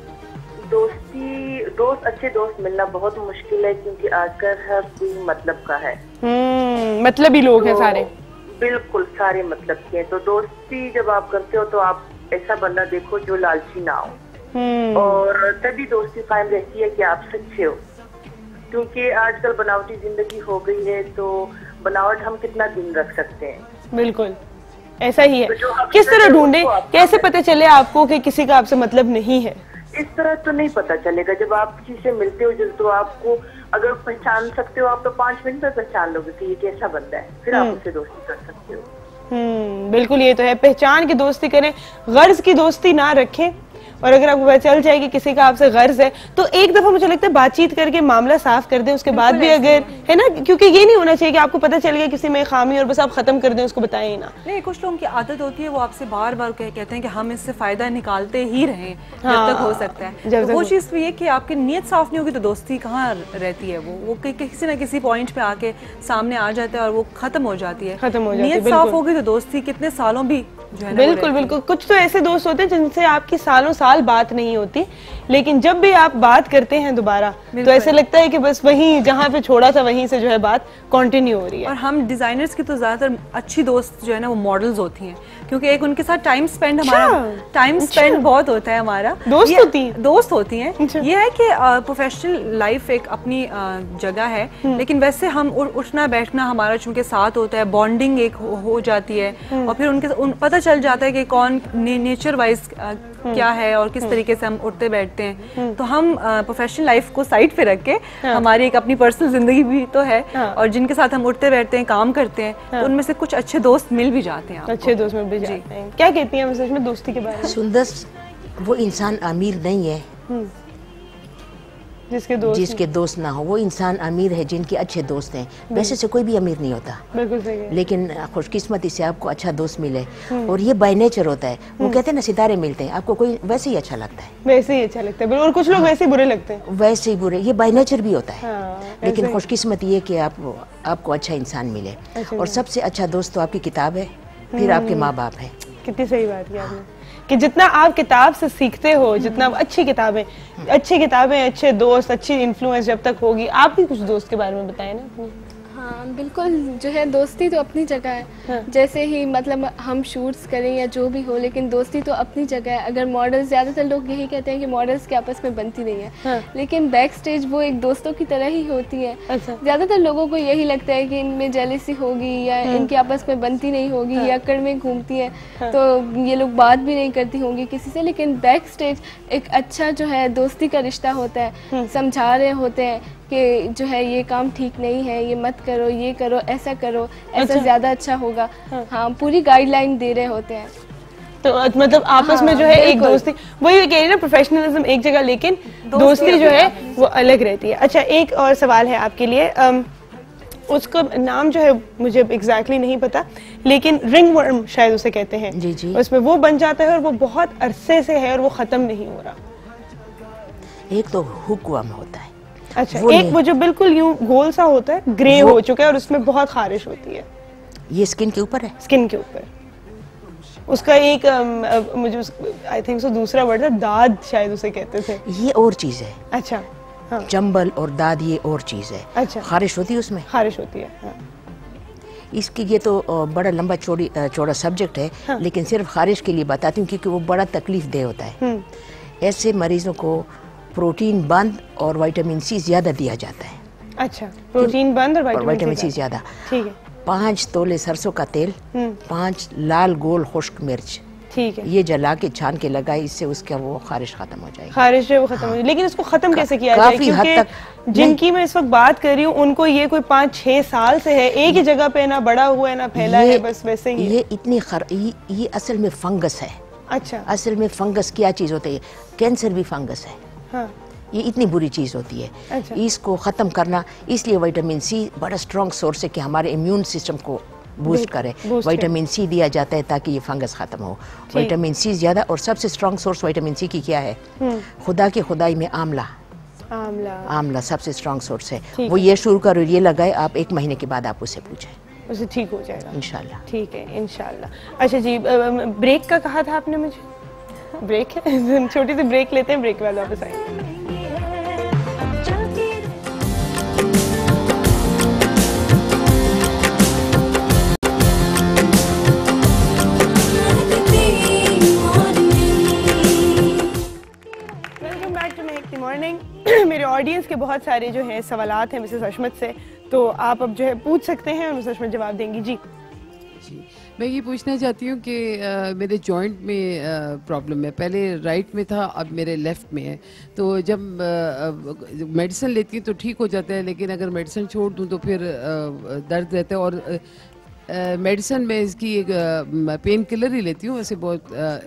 दोस्ती, दोस्त अच्छे दोस्त मिलना बहुत मुश्किल है, क्योंकि आजकल हर कोई मतलब का है। हम्म, मतलबी लोग तो, हैं सारे। बिल्कुल सारे मतलब के हैं। तो दोस्ती जब आप करते हो तो आप ऐसा बंदा देखो जो लालची ना हो, और तभी दोस्ती कायम रहती है कि आप सच्चे हो। क्योंकि आजकल बनावटी जिंदगी हो गई है, तो बनावट हम कितना दिन रख सकते हैं? बिल्कुल ऐसा ही है। तो किस तरह ढूंढे, कैसे पता चले आपको कि किसी का आपसे मतलब नहीं है? इस तरह तो नहीं पता चलेगा। जब आप किसी से मिलते हो जब, तो आपको अगर पहचान सकते हो आप तो पांच मिनट में पहचान लोगे कि ये कैसा बंदा है, फिर आप उससे दोस्ती कर सकते हो। हम्म, बिल्कुल ये तो है, पहचान की दोस्ती करें, गर्ज की दोस्ती ना रखें। और अगर आपको पता चल जाए कि किसी का आपसे गर्ज है तो एक दफा मुझे लगता है बातचीत करके मामला साफ कर दें, उसके बाद भी अगर है ना, क्योंकि ये नहीं होना चाहिए कि आपको पता चल गया किसी में खामी और बस आप खत्म कर दें, उसको बताएं ही ना। नहीं, कुछ लोगों की आदत होती है वो आपसे बार बार कह, कहते हैं कि हम इससे फायदा निकालते ही रहें हाँ, जब तक हो सकता है। तो वो चीज़ भी है कि आपकी नीयत साफ नहीं होगी तो दोस्ती कहाँ रहती है, वो वो किसी ना किसी पॉइंट पे आके सामने आ जाता है और वो खत्म हो जाती है। खत्म हो जाती है। नीयत साफ होगी तो दोस्ती कितने सालों भी जो है। बिल्कुल बिल्कुल। कुछ तो ऐसे दोस्त होते हैं जिनसे आपकी सालों साल बात नहीं होती, लेकिन जब भी आप बात करते हैं दोबारा तो ऐसे लगता है कि बस वहीं जहाँ पे छोड़ा था वहीं से जो है बात कंटिन्यू हो रही है। और हम डिजाइनर्स की तो ज्यादातर अच्छी दोस्त जो है ना वो मॉडल्स होती हैं, क्योंकि एक उनके साथ टाइम स्पेंड हमारा टाइम स्पेंड बहुत होता है हमारा। दोस्त होती हैं दोस्त होती हैं ये है कि प्रोफेशनल लाइफ एक अपनी जगह है, लेकिन वैसे हम उठना बैठना हमारा चूंकि साथ होता है, बॉन्डिंग एक हो जाती है, और फिर उनके पता चल जाता है कि कौन नेचर वाइज क्या है और किस तरीके से हम उठते बैठते हैं। तो हम प्रोफेशनल लाइफ को साइड पे रख के हमारी एक अपनी पर्सनल जिंदगी भी तो है, और जिनके साथ हम उठते बैठते हैं, काम करते हैं, तो उनमें से कुछ अच्छे दोस्त मिल भी जाते हैं। अच्छे दोस्त मिल भी जाते हैं। क्या कहती हैं सच में दोस्ती के बारे में? सुंदर वो इंसान अमीर नहीं है जिसके दोस्त जिसके दोस्त ना हो, वो इंसान अमीर है जिनके अच्छे दोस्त हैं। वैसे से कोई भी अमीर नहीं होता, बिल्कुल सही है। लेकिन खुशकिस्मती से आपको अच्छा दोस्त मिले, और ये बाय नेचर होता है। वो कहते हैं ना सितारे मिलते हैं, आपको कोई वैसे ही अच्छा लगता है, वैसे ही अच्छा लगता है, और कुछ लोग वैसे ही बुरे लगते हैं, वैसे ही बुरे। ये बाय नेचर भी होता है। हाँ, लेकिन खुशकिस्मती ये कि आप आपको अच्छा इंसान मिले। और सबसे अच्छा दोस्त तो आपकी किताब है, फिर आपके माँ बाप है। कितनी सही बात की आपने कि जितना आप किताब से सीखते हो, जितना अच्छी किताबें, अच्छी किताबें, अच्छे दोस्त, अच्छी इन्फ्लुएंस जब तक होगी। आप भी कुछ दोस्त के बारे में बताएं ना। हाँ बिल्कुल, जो है दोस्ती तो अपनी जगह है। हाँ। जैसे ही मतलब हम शूट्स करें या जो भी हो, लेकिन दोस्ती तो अपनी जगह है। अगर मॉडल्स, ज़्यादातर लोग यही कहते हैं कि मॉडल्स के आपस में बनती नहीं है। हाँ। लेकिन बैक स्टेज वो एक दोस्तों की तरह ही होती है। अच्छा। ज़्यादातर लोगों को यही लगता है कि इनमें जेलसी होगी या इनके आपस में बनती नहीं होगी। हाँ। या अकड़ में घूमती है। हाँ। तो ये लोग बात भी नहीं करती होंगी किसी से, लेकिन बैक स्टेज एक अच्छा जो है दोस्ती का रिश्ता होता है। समझा रहे होते हैं कि जो है ये काम ठीक नहीं है, ये मत करो, ये करो, ऐसा करो, ऐसा अच्छा। ज़्यादा अच्छा होगा। हाँ, हाँ पूरी गाइडलाइन दे रहे होते हैं। तो मतलब आपस हाँ, में जो है एक दोस्ती, वही कह रही है ना, प्रोफेशनलिज्म एक जगह, लेकिन दोस्ती जो है वो अलग रहती है। अच्छा, एक और सवाल है आपके लिए। उसका नाम जो है मुझे एग्जैक्टली नहीं पता, लेकिन रिंग वर्म शायद उसे कहते हैं जी जी। उसमें वो बन जाता है और वो बहुत अरसे से है और वो खत्म नहीं हो रहा। एक तो हुक वर्म होता है। अच्छा, वो एक वो जो बिल्कुल यूं गोल सा होता है, ग्रे हो चुका है और उसमें बहुत खारिश होती है। ये स्किन के ऊपर है? स्किन के ऊपर। उसका एक um, मुझे आई थिंक सो दूसरा वर्ड था, दाद शायद उसे कहते थे। ये और चीज है। अच्छा हाँ। चंबल और दाद ये और चीज है। अच्छा। खारिश होती है उसमें? खारिश होती है हाँ। इसकी ये तो बड़ा लंबा चौड़ी चौड़ा सब्जेक्ट है हाँ। लेकिन सिर्फ खारिश के लिए बताती हूँ क्योंकि वो बड़ा तकलीफ दे होता है। ऐसे मरीजों को प्रोटीन बंद और विटामिन सी ज्यादा दिया जाता है। अच्छा, प्रोटीन बंद और विटामिन सी ज्यादा। ठीक है। पाँच तोले सरसों का तेल, पाँच लाल गोल खुश्क मिर्च, ठीक है, ये जला के छान के लगाए, इससे उसका वो खारिश खत्म हो जाएगी। खारिश जो वो खत्म हो जाएगी। लेकिन इसको खत्म कैसे किया जाए? क्योंकि जिनकी मैं इस वक्त बात कर रही हूँ उनको ये कोई पाँच छह साल से है, एक ही जगह पे ना बड़ा हुआ है ना फैला है, बस वैसे ही। ये इतनी खर ये, ये असल में फंगस है। अच्छा। असल में फंगस क्या चीज होती है? कैंसर भी फंगस है। हाँ। ये इतनी बुरी चीज होती है। अच्छा। इसको खत्म करना, इसलिए विटामिन सी बड़ा स्ट्रॉन्ग सोर्स है कि हमारे इम्यून सिस्टम को बूस्ट करे। विटामिन सी दिया जाता है ताकि ये फंगस खत्म हो। विटामिन सी ज्यादा, और सबसे स्ट्रॉन्ग सोर्स विटामिन सी की क्या है? खुदा की खुदाई में आंवला। आंवला आंवला सबसे स्ट्रॉन्ग सोर्स है। वो ये शुरू करो, ये लगाए, आप एक महीने के बाद आप उसे पूछें, उसे ठीक हो जाएगा इंशाल्लाह। ठीक है इंशाल्लाह। अच्छा जी, ब्रेक का कहा था आपने मुझे? ब्रेक है, छोटी सी ब्रेक लेते हैं, ब्रेक के बाद वापस आएंगे। मेरे ऑडियंस के बहुत सारे जो हैं सवालात हैं मिसेस अशमत से, तो आप अब जो है पूछ सकते हैं और मिसेस अशमत जवाब देंगी। जी जी, मैं ये पूछना चाहती हूँ कि मेरे जॉइंट में प्रॉब्लम है। पहले राइट में था, अब मेरे लेफ़्ट में है। तो जब मेडिसिन लेती हूँ तो ठीक हो जाता है, लेकिन अगर मेडिसिन छोड़ दूँ तो फिर आ, दर्द रहता है। और मेडिसिन में इसकी एक पेन किलर ही लेती हूँ, वैसे बहुत आ,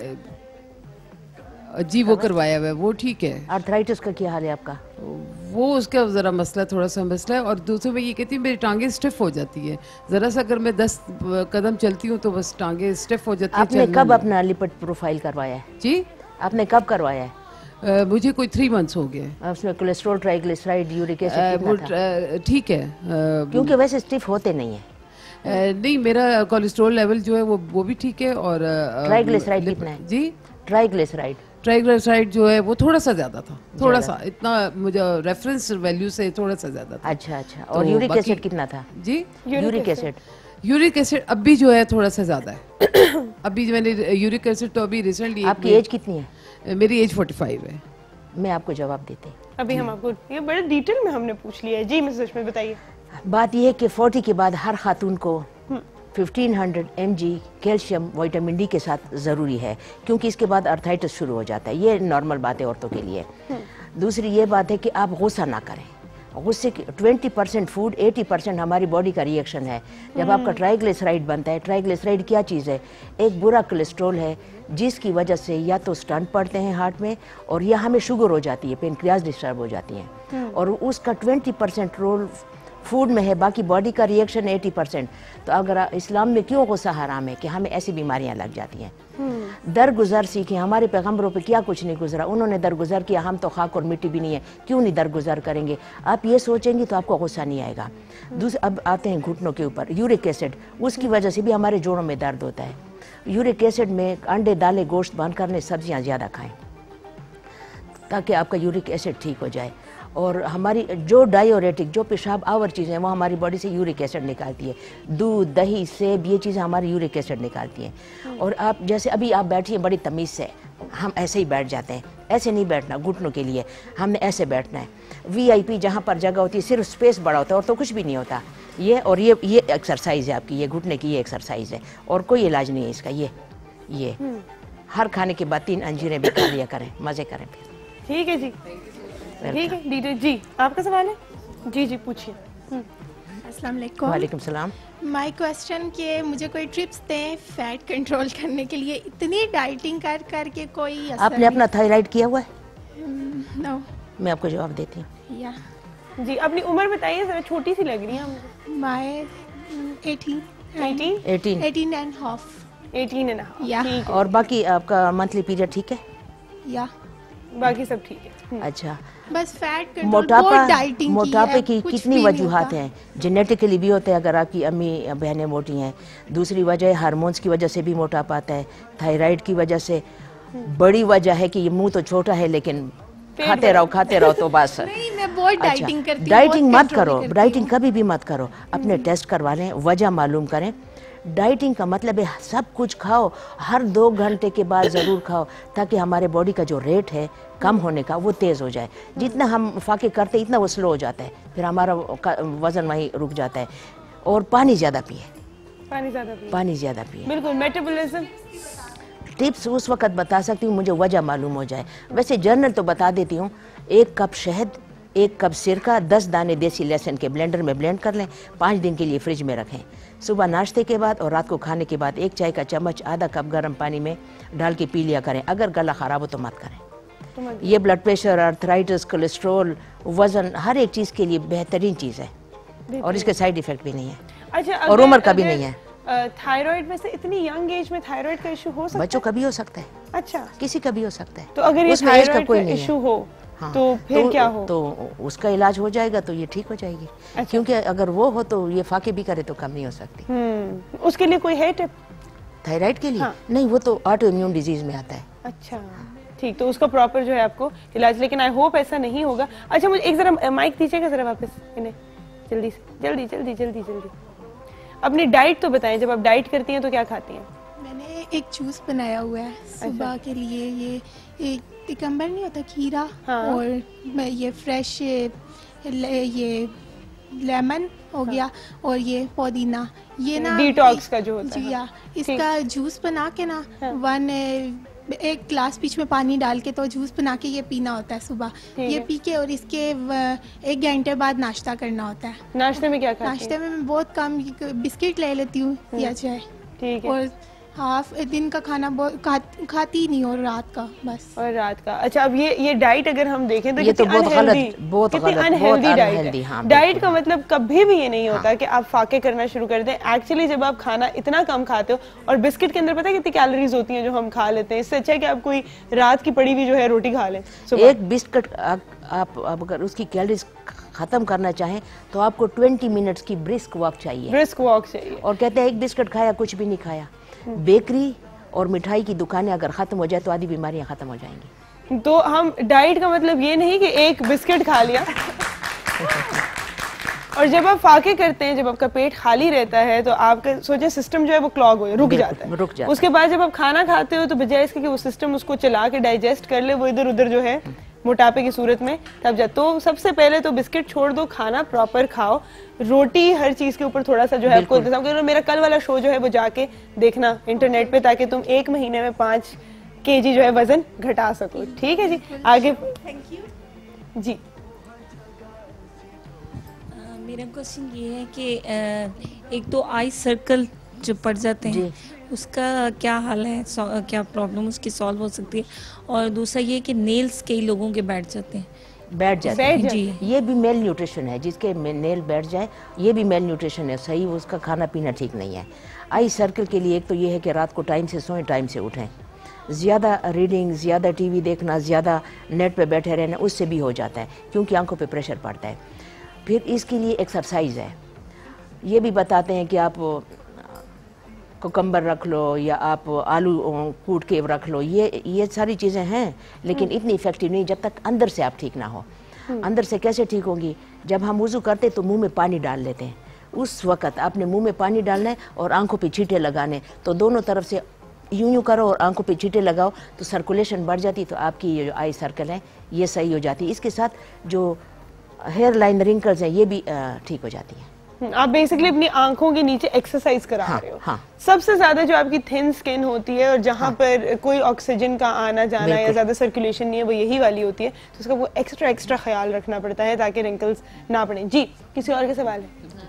जी वो करवाया हुआ है, वो ठीक है। आर्थराइटिस का क्या हाल है आपका? वो उसका ज़रा मसला, थोड़ा सा मसला है। और दूसरे में ये कहती हूँ मेरी टांगे स्टिफ हो जाती है, ज़रा सा अगर मैं दस कदम चलती हूँ तो बस टांगे स्टिफ हो जाती है। आपने कब अपना लिपिड प्रोफाइल करवाया है? जी, आपने कब करवाया है? आ, मुझे कोई थ्री मंथ्स हो गए। उसमें कोलेस्ट्रॉल, ट्राइग्लिसराइड, यूरिक एसिड ठीक है? क्योंकि वैसे स्टिफ होते नहीं है। नहीं, मेरा कोलेस्ट्रॉल लेवल जो है वो वो भी ठीक है। और ट्राइग्लिसराइड कितना है? जी, ट्राइग्लिसराइड ट्राइग्लिसराइड जो है वो थोड़ा सा ज्यादा था, थोड़ा सा, इतना मुझे रेफरेंस वैल्यू से थोड़ा सा ज्यादा था। अच्छा अच्छा। और तो यूरिक एसिड कितना था? जी, यूरिक एसिड यूरिक एसिड अभी जो है थोड़ा सा ज्यादा है। अभी मैंने यूरिक एसिड तो अभी रिसेंटली। आपकी एज कितनी है? मेरी एज फोर्टी फाइव है। मैं आपको जवाब देती। अभी हम आपको ये बड़े डिटेल में हमने पूछ लिया है। जी मिसेस अशमत बताइए। बात यह है कि फोर्टी के बाद हर खातून को fifteen hundred M G calcium vitamin D के साथ ज़रूरी है, क्योंकि इसके बाद अर्थराइटिस शुरू हो जाता है। ये नॉर्मल बात है औरतों के लिए। दूसरी ये बात है कि आप गुस्सा ना करें। गुस्से की twenty percent food, eighty percent हमारी बॉडी का रिएक्शन है। जब आपका ट्राइग्लिसराइड बनता है, ट्राइग्लिसराइड क्या चीज़ है? एक बुरा कोलेस्ट्रॉल है जिसकी वजह से या तो स्टंट पड़ते हैं हार्ट में, और या हमें शुगर हो जाती है, पेनक्रियाज डिस्टर्ब हो जाती हैं, और उसका ट्वेंटी परसेंट रोल फूड में है, बाकी बॉडी का रिएक्शन एटी परसेंट। तो अगर इस्लाम में क्यों गुस्सा हराम है कि हमें ऐसी बीमारियां लग जाती हैं। दरगुजर सीखें। हमारे पैगंबरों पे क्या कुछ नहीं गुजरा, उन्होंने दरगुजर किया। हम तो खाक और मिट्टी भी नहीं है, क्यों नहीं दरगुजर करेंगे? आप ये सोचेंगे तो आपको गुस्सा नहीं आएगा। दूसरा, अब आते हैं घुटनों के ऊपर। यूरिक एसिड, उसकी वजह से भी हमारे जोड़ों में दर्द होता है। यूरिक एसिड में अंडे, दालें, गोश्त बंद करने, सब्जियाँ ज़्यादा खाएँ ताकि आपका यूरिक एसिड ठीक हो जाए। और हमारी जो डायोरेटिक, जो पेशाब आवर चीज़ें हैं, वो हमारी बॉडी से यूरिक एसिड निकालती है। दूध, दही, सेब, ये चीज़ें हमारी यूरिक एसिड निकालती हैं। और आप जैसे अभी आप बैठिए बड़ी तमीज़ से, हम ऐसे ही बैठ जाते हैं। ऐसे नहीं बैठना, घुटनों के लिए हमने ऐसे बैठना है। वीआईपी जहाँ पर जगह होती है सिर्फ स्पेस बड़ा होता है और तो कुछ भी नहीं होता। ये और ये ये एक्सरसाइज है आपकी, ये घुटने की ये एक्सरसाइज है, और कोई इलाज नहीं है इसका। ये ये हर खाने के बाद तीन अंजीरें भी खा लिया करें, मज़े करें फिर। ठीक है जी, ठीक है दीदी जी। आपका सवाल है? जी जी पूछिए। अस्सलाम वालेकुम। वालेकुम सलाम। माय क्वेश्चन कि मुझे कोई टिप्स दें फैट कंट्रोल करने के लिए। इतनी डाइटिंग कर कर के कोई असर आपने अपना थायराइड किया हुआ है? नो। मैं आपको जवाब देती हूँ। या जी, अपनी उम्र बताइए, जरा छोटी सी लग रही है मुझे। My eighteen eighteen eighteen eighteen and half eighteen and half या ठीक है। और बाकी आपका मंथली पीरियड ठीक है? या बाकी सब ठीक है। हम्म। अच्छा, बस फैट कंट्रोल, मोटापा बहुत डाइटिंग मोटापे की कुछ कितनी भी नहीं वजूहात होता। हैं? जेनेटिकली भी होते हैं, अगर आपकी अम्मी बहनें मोटी हैं। दूसरी वजह है हार्मोन्स की वजह से भी मोटापा आता है, थायराइड की वजह से। बड़ी वजह है कि ये मुंह तो छोटा है लेकिन खाते रहो खाते रहो तो बस। नहीं, मैं बहुत डाइटिंग करती हूँ, डाइटिंग बहुत मत करो, control करती डाइटिंग हूँ। कभी भी मत करो। अपने टेस्ट करवा लें, वजह मालूम करें। डाइटिंग का मतलब है सब कुछ खाओ, हर दो घंटे के बाद ज़रूर खाओ, ताकि हमारे बॉडी का जो रेट है कम होने का वो तेज़ हो जाए। जितना हम फाके करते इतना वो स्लो हो जाता है, फिर हमारा वज़न वहीं रुक जाता है। और पानी ज़्यादा पिए, पानी ज़्यादा पिए, पानी ज़्यादा पिए। बिल्कुल। मेटाबॉलिज्म टिप्स उस वक्त बता सकती हूँ मुझे वजह मालूम हो जाए। वैसे जर्नल तो बता देती हूँ। एक कप शहद, एक कप सिरका, दस दाने देसी लहसुन के ब्लेंडर में ब्लेंड कर लें, पाँच दिन के लिए फ्रिज में रखें। सुबह नाश्ते के बाद और रात को खाने के बाद एक चाय का चम्मच आधा कप गर्म पानी में डाल के पी लिया करें। अगर गला ख़राब हो तो मत करें। ये ब्लड प्रेशर, अर्थराइटिस, कोलेस्ट्रॉल, वज़न, हर एक चीज़ के लिए बेहतरीन चीज़ है और इसके साइड इफ़ेक्ट भी नहीं है। अच्छा, और उम्र का भी नहीं है। थायराइड में से इतनी यंग एज में थायराइड का इशू हो सकता है? बच्चों का भी हो सकता है, अच्छा, किसी का भी हो सकता है। तो अगर ये उसमें एज का थायराइड कोई का नहीं है। इशू हो हाँ, तो फिर तो, क्या हो? तो उसका इलाज हो जाएगा तो ये ठीक हो जाएगी। अच्छा। क्योंकि अगर वो हो तो ये फाके भी करे तो कम नहीं हो सकती। हम्म, उसके लिए कोई है टिप थायराइड के लिए? हाँ। नहीं, वो तो ऑटो इम्यून डिजीज में आता है। अच्छा, ठीक, तो उसका प्रॉपर जो है आपको इलाज, लेकिन आई होप ऐसा नहीं होगा। अच्छा, मुझे एक जरा माइक दीजिएगा जरा वापस इन्हें, जल्दी से, जल्दी जल्दी जल्दी जल्दी। अपनी डाइट तो बताएं, जब आप डाइट करती हैं तो क्या खाती हैं? मैंने एक जूस बनाया हुआ है सुबह के लिए। ये एक टिकम्बर नहीं होता, खीरा, हाँ। और मैं ये फ्रेश ये लेमन हो गया और ये पुदीना, ये ना डिटॉक्स का जो होता है। जी हाँ, इसका जूस बना के ना वन एक ग्लास बीच में पानी डाल के तो जूस बना के ये पीना होता है सुबह। ये पी के और इसके एक घंटे बाद नाश्ता करना होता है। नाश्ते में क्या खाती हैं? नाश्ते में मैं बहुत कम बिस्किट ले लेती हूँ या चाय, ठीक है, और हाफ दिन का खाना बहुत खा, खाती नहीं, और रात का बस। और रात का। अच्छा, अब ये ये डाइट अगर हम देखें तो ये तो बहुत गलत, बहुत कितनी गलत, अनहेल्दी बहुत डाइट अनहेल्दी। है। हाँ, डाइट का मतलब कभी भी ये नहीं होता हाँ। कि आप फाके करना शुरू कर दें। एक्चुअली जब आप खाना इतना कम खाते हो, और बिस्किट के अंदर पता है कितनी कैलोरीज होती हैं जो हम खा लेते हैं, इससे अच्छा है कि आप कोई रात की पड़ी हुई जो है रोटी खा लें सुबह। एक बिस्किट आप अगर उसकी कैलोरीज खत्म करना चाहें तो आपको ट्वेंटी मिनट्स की ब्रिस्क वॉक चाहिए। ब्रिस्क वॉक चाहिए। और कहते हैं एक बिस्किट खाया कुछ भी नहीं खाया। बेकरी और मिठाई की दुकानें अगर खत्म हो जाए तो आधी बीमारियां खत्म हो जाएंगी। तो हम डाइट का मतलब ये नहीं कि एक बिस्किट खा लिया और जब आप फाके करते हैं, जब आपका पेट खाली रहता है तो आपका सोचे सिस्टम जो है वो क्लॉग हो रुक जाता है, रुक जाता उसके बाद जब आप खाना खाते हो तो बजाय इसके कि वो सिस्टम उसको चला के डाइजेस्ट कर ले, वो इधर उधर जो है मोटापे की सूरत में तब जा। तो सबसे पहले तो बिस्किट छोड़ दो, खाना प्रॉपर खाओ, रोटी हर चीज के ऊपर थोड़ा सा जो है आपको। मेरा कल वाला शो जो है वो जाके देखना इंटरनेट पे, ताकि तुम एक महीने में पाँच केजी जो है वजन घटा सको। ठीक है जी, आगे। थैंक यू जी। मेरा क्वेश्चन ये है कि एक तो आई सर्कल जो पड़ जाते हैं उसका क्या हाल है, क्या प्रॉब्लम उसकी सॉल्व हो सकती है, और दूसरा ये कि नेल्स कई लोगों के बैठ जाते हैं बैठ जाते हैं जी, ये भी मेल न्यूट्रिशन है। जिसके नेल बैठ जाए ये भी मेल न्यूट्रिशन है, सही उसका खाना पीना ठीक नहीं है। आई सर्कल के लिए एक तो ये है कि रात को टाइम से सोएं, टाइम से उठें। ज़्यादा रीडिंग, ज़्यादा टीवी देखना, ज़्यादा नेट पे बैठे रहना, उससे भी हो जाता है क्योंकि आंखों पे प्रेशर पड़ता है। फिर इसके लिए एक्सरसाइज है। ये भी बताते हैं कि आप कुकम्बर रख लो या आप आलू कूट के रख लो, ये ये सारी चीज़ें हैं, लेकिन इतनी इफेक्टिव नहीं जब तक अंदर से आप ठीक ना हो। अंदर से कैसे ठीक होंगी? जब हम वुज़ू करते तो मुंह में पानी डाल लेते हैं, उस वक़्त आपने मुंह में पानी डालना है और आंखों पे छींटे लगाने। तो दोनों तरफ से यूं यूं करो और आंखों पे छींटे लगाओ तो सर्कुलेशन बढ़ जाती, तो आपकी ये जो आई सर्कल है ये सही हो जाती है। इसके साथ जो हेयर लाइन रिंकल्स हैं ये भी ठीक हो जाती है। आप बेसिकली अपनी आंखों के नीचे एक्सरसाइज करा हाँ, रहे हो। हाँ। सबसे ज्यादा जो आपकी थिन स्किन होती है और जहाँ हाँ। पर कोई ऑक्सीजन का आना जाना या ज्यादा सर्कुलेशन नहीं है, वो यही वाली होती है, तो उसका वो एक्स्ट्रा एक्स्ट्रा ख्याल रखना पड़ता है ताकि रिंकल्स ना पड़े। जी, किसी और के सवाल है?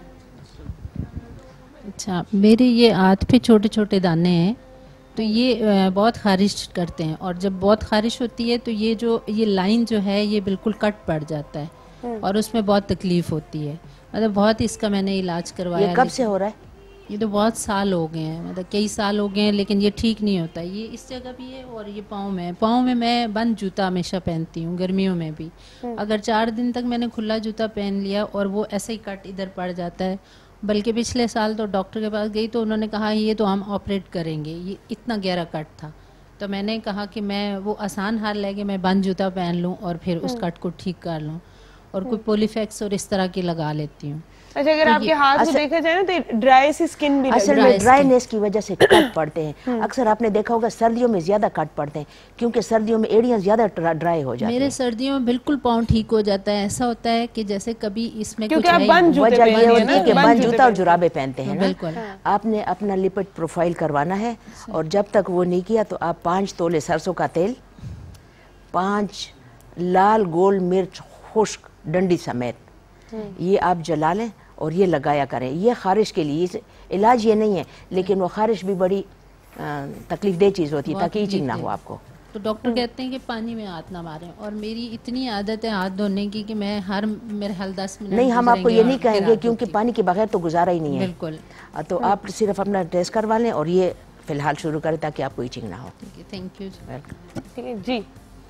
अच्छा, मेरे ये हाथ पे छोटे छोटे दाने हैं, तो ये बहुत खारिश करते हैं, और जब बहुत खारिश होती है तो ये जो ये लाइन जो है ये बिल्कुल कट पड़ जाता है। और उसमें बहुत तकलीफ होती है। मतलब बहुत इसका मैंने इलाज करवाया। ये कब से हो रहा है? ये तो बहुत साल हो गए हैं, मतलब कई साल हो गए हैं, लेकिन ये ठीक नहीं होता। ये इस जगह भी है और ये पाँव में पाँव में मैं बंद जूता हमेशा पहनती हूँ, गर्मियों में भी। अगर चार दिन तक मैंने खुला जूता पहन लिया और वो ऐसे ही कट इधर पड़ जाता है। बल्कि पिछले साल तो डॉक्टर के पास गई तो उन्होंने कहा ये तो हम ऑपरेट करेंगे, ये इतना गहरा कट था। तो मैंने कहा कि मैं वो आसान हाल लेके मैं बंद जूता पहन लूँ और फिर उस कट को ठीक कर लूँ, और कोई पोलीफैक्स और इस तरह की लगा लेती हूँ। अच्छा, अगर तो आपके हाथ को देखा जाए ना तो ड्राई सी स्किन भी असल में ड्राईनेस की वजह से कट पड़ते हैं। अक्सर आपने देखा होगा सर्दियों में ज्यादा कट पड़ते हैं, क्योंकि सर्दियों में एड़ियां ज्यादा ड्राई हो जाती हैं। मेरे सर्दियों में बिल्कुल पाँव ठीक हो जाता है। ऐसा होता है कि जैसे कभी इसमें क्योंकि कुछ आप बंद जूते वजह ये होती है कि बंद जूता और जुराबे पहनते हैं ना। बिल्कुल। आपने अपना लिपिड प्रोफाइल करवाना है, और जब तक वो नहीं किया तो आप पाँच तोले सरसों का तेल, पाँच लाल गोल मिर्च खुश्क डंडी समेत, ये आप जला लें और ये लगाया करें। ये खारिश के लिए इलाज ये नहीं है, लेकिन वो खारिश भी बड़ी तकलीफ दे चीज़ होती है, ताकि ईचिंग ना हो आपको। तो डॉक्टर कहते हैं कि पानी में हाथ ना मारें, और मेरी इतनी आदत है हाथ धोने की कि मैं हर मेरे हाल दस मिनट नहीं, हम आपको ये नहीं कहेंगे, क्योंकि पानी के बगैर तो गुजारा ही नहीं है। बिल्कुल। तो आप सिर्फ अपना टेस्ट करवा लें और ये फिलहाल शुरू करें ताकि आपको ईचिंग ना हो। Thank you. ठीक है जी।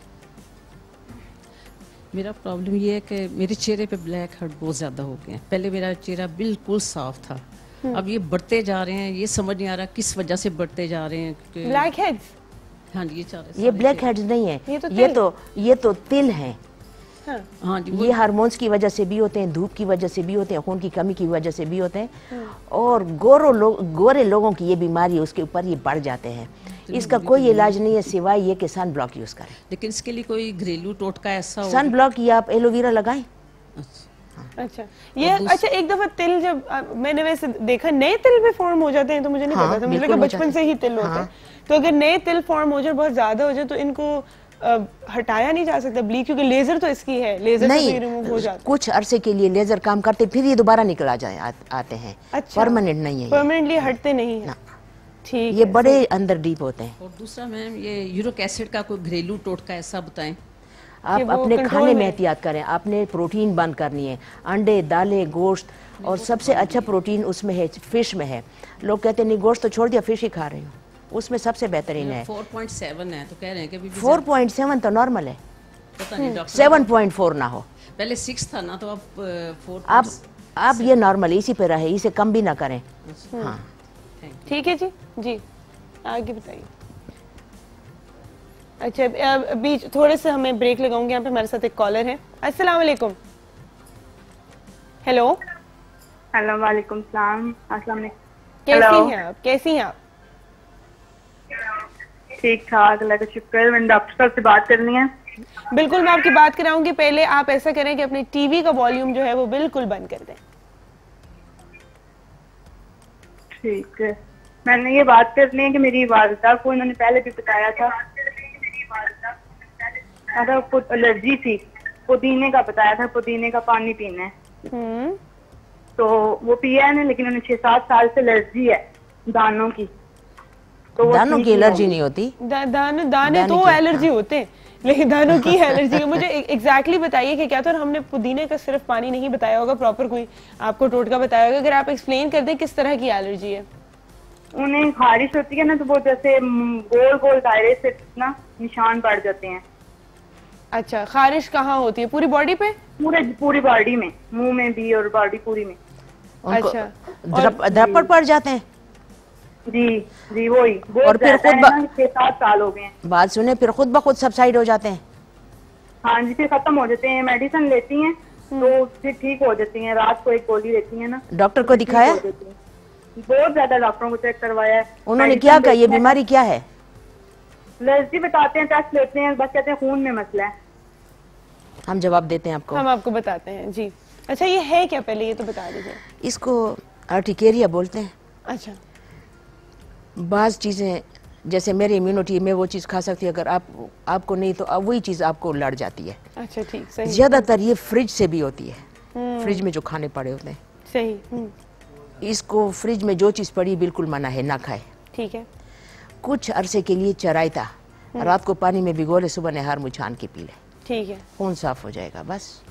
मेरा प्रॉब्लम ये है कि मेरे चेहरे पे ब्लैक हेड बहुत ज़्यादा हो गए हैं। पहले मेरा चेहरा बिल्कुल साफ था, अब ये बढ़ते जा रहे हैं। ये समझ नहीं आ रहा किस वजह से बढ़ते जा रहे हैं। Blackheads? हाँ जी, ये चार ये ब्लैक हेड्स नहीं है, ये तो ये तो, ये तो तिल हैं। हाँ, हाँ जी, ये हार्मोन्स की वजह से भी होते हैं, धूप की वजह से भी होते हैं, खून की कमी की वजह से भी होते हैं, और गोरो लोग गोरे लोगों की ये बीमारी है, उसके ऊपर ये बढ़ जाते हैं। इसका कोई इलाज नहीं है सिवाय ये कि सन ब्लॉक यूज करें। लेकिन इसके लिए कोई घरेलू टोटका ऐसा हो? सन ब्लॉक या आप एलोवेरा लगाएं। अच्छा, ये अच्छा एक दफा तिल जब आ, मैंने वैसे देखा नए तिल भी फॉर्म हो जाते हैं, तो मुझे नहीं हाँ, पता था, मुझे लगा बचपन से ही तिल हाँ, होते हैं। तो अगर नए तिल फॉर्म हो जाए, बहुत ज्यादा हो जाए, तो इनको आ, हटाया नहीं जा सकता ब्लीच, क्योंकि लेजर तो इसकी है, लेजर नहीं, से रिमूव हो जाता। कुछ अरसे के लिए लेजर काम करते, फिर ये दोबारा निकल आ जाए आ, आते हैं। अच्छा, परमानेंट नहीं है, परमानेंटली हटते नहीं है। ठीक, ये बड़े अंदर डीप होते हैं। और दूसरा मैम, ये यूरिक एसिड का कोई घरेलू टोटका ऐसा बताएं। आप अपने खाने में एहतियात करें। आपने प्रोटीन बंद करनी है, अंडे, दालें, गोश्त, और सबसे अच्छा प्रोटीन उसमें है, फिश में है। लोग कहते हैं नहीं गोश्त तो छोड़ दिया, फिश ही खा रही हूँ, उसमें सबसे बेहतरीन है। चार पॉइंट सात है तो कह रहे हैं कि चार पॉइंट सात तो नॉर्मल है, पता नहीं डॉक्टर, सात पॉइंट चार ना हो। पहले छह था ना, तो अब चार आप आप ये नॉर्मल इसी पे रहे, इसे कम भी ना करें। हाँ ठीक है जी। जी आगे बताइए। अच्छा, बीच थोड़े से हमें ब्रेक लगाऊंगे, यहाँ पे हमारे साथ एक कॉलर है। अस्सलाम वालेकुम। हेलो। हेलो, वालेकुम सलाम। अस्सलाम वालेकुम। कैसी हैं आप? कैसी हैं आप? ठीक ठाक, अल्लाह का शुक्र है। मैंने डॉक्टर साहब से बात करनी है। बिल्कुल, मैं आपकी बात कराऊंगी। पहले आप ऐसा करें कि अपने टीवी का वॉल्यूम जो है वो बिल्कुल बंद कर दें। ठीक है, मैंने ये बात करनी है कि मेरी वालिदा को इन्होंने पहले भी बताया था, एलर्जी थी, पुदीने का बताया था, पुदीने का पानी पीना है, तो वो पिया है, लेकिन उन्हें छह सात साल से एलर्जी है दानों की। तो दानों की एलर्जी नहीं होती, दा, दाने दाने तो एलर्जी होते हैं, लेकिन दानों की एलर्जी। मुझे एग्जैक्टली बताइए कि क्या था। और हमने पुदीने का सिर्फ पानी नहीं बताया होगा, प्रॉपर कोई आपको टोटका बताया होगा। अगर आप एक्सप्लेन कर दें किस तरह की एलर्जी है। उन्हें खारिश होती है ना, तो वो जैसे गोल गोल दायरे से ना निशान पड़ जाते हैं। अच्छा, खारिश कहाँ होती है? पूरी बॉडी पे? पूरे पूरी बॉडी में, मुंह में भी और बॉडी पूरी में। अच्छा, धड़पड़ पड़ जाते हैं? जी जी वही। और फिर खुद छह सात साल हो गए हैं। बात सुने, फिर खुद ब खुद सबसाइड हो जाते हैं? हाँ जी, फिर खत्म हो जाते हैं। मेडिसिन लेती हैं तो फिर ठीक हो जाती हैं। रात को एक गोली लेती है ना। डॉक्टर को दिखाया? बहुत ज्यादा डॉक्टरों को चेक करवाया है। उन्होंने क्या कहा? ये बीमारी क्या है? एलर्जी बताते हैं, टेस्ट लेते हैं, बस कहते हैं खून में मसला है। हम जवाब देते हैं आपको। हम आपको बताते हैं जी। अच्छा, ये है क्या पहले ये तो बता दीजिए। इसको आर्टिकेरिया बोलते हैं। अच्छा, बाज चीजें जैसे मेरी इम्यूनिटी में वो चीज खा सकती है, अगर आप आपको नहीं तो वही चीज आपको लड़ जाती है। अच्छा, ठीक, सही। ज्यादातर ये फ्रिज से भी होती है, फ्रिज में जो खाने पड़े होते हैं। सही। इसको फ्रिज में जो चीज पड़ी बिल्कुल मना है, ना खाए। ठीक है। कुछ अरसे के लिए चराइता रात को पानी में भिगो ले, सुबह नहर मुँह छान के पी ले। ठीक है। खून साफ हो जाएगा बस।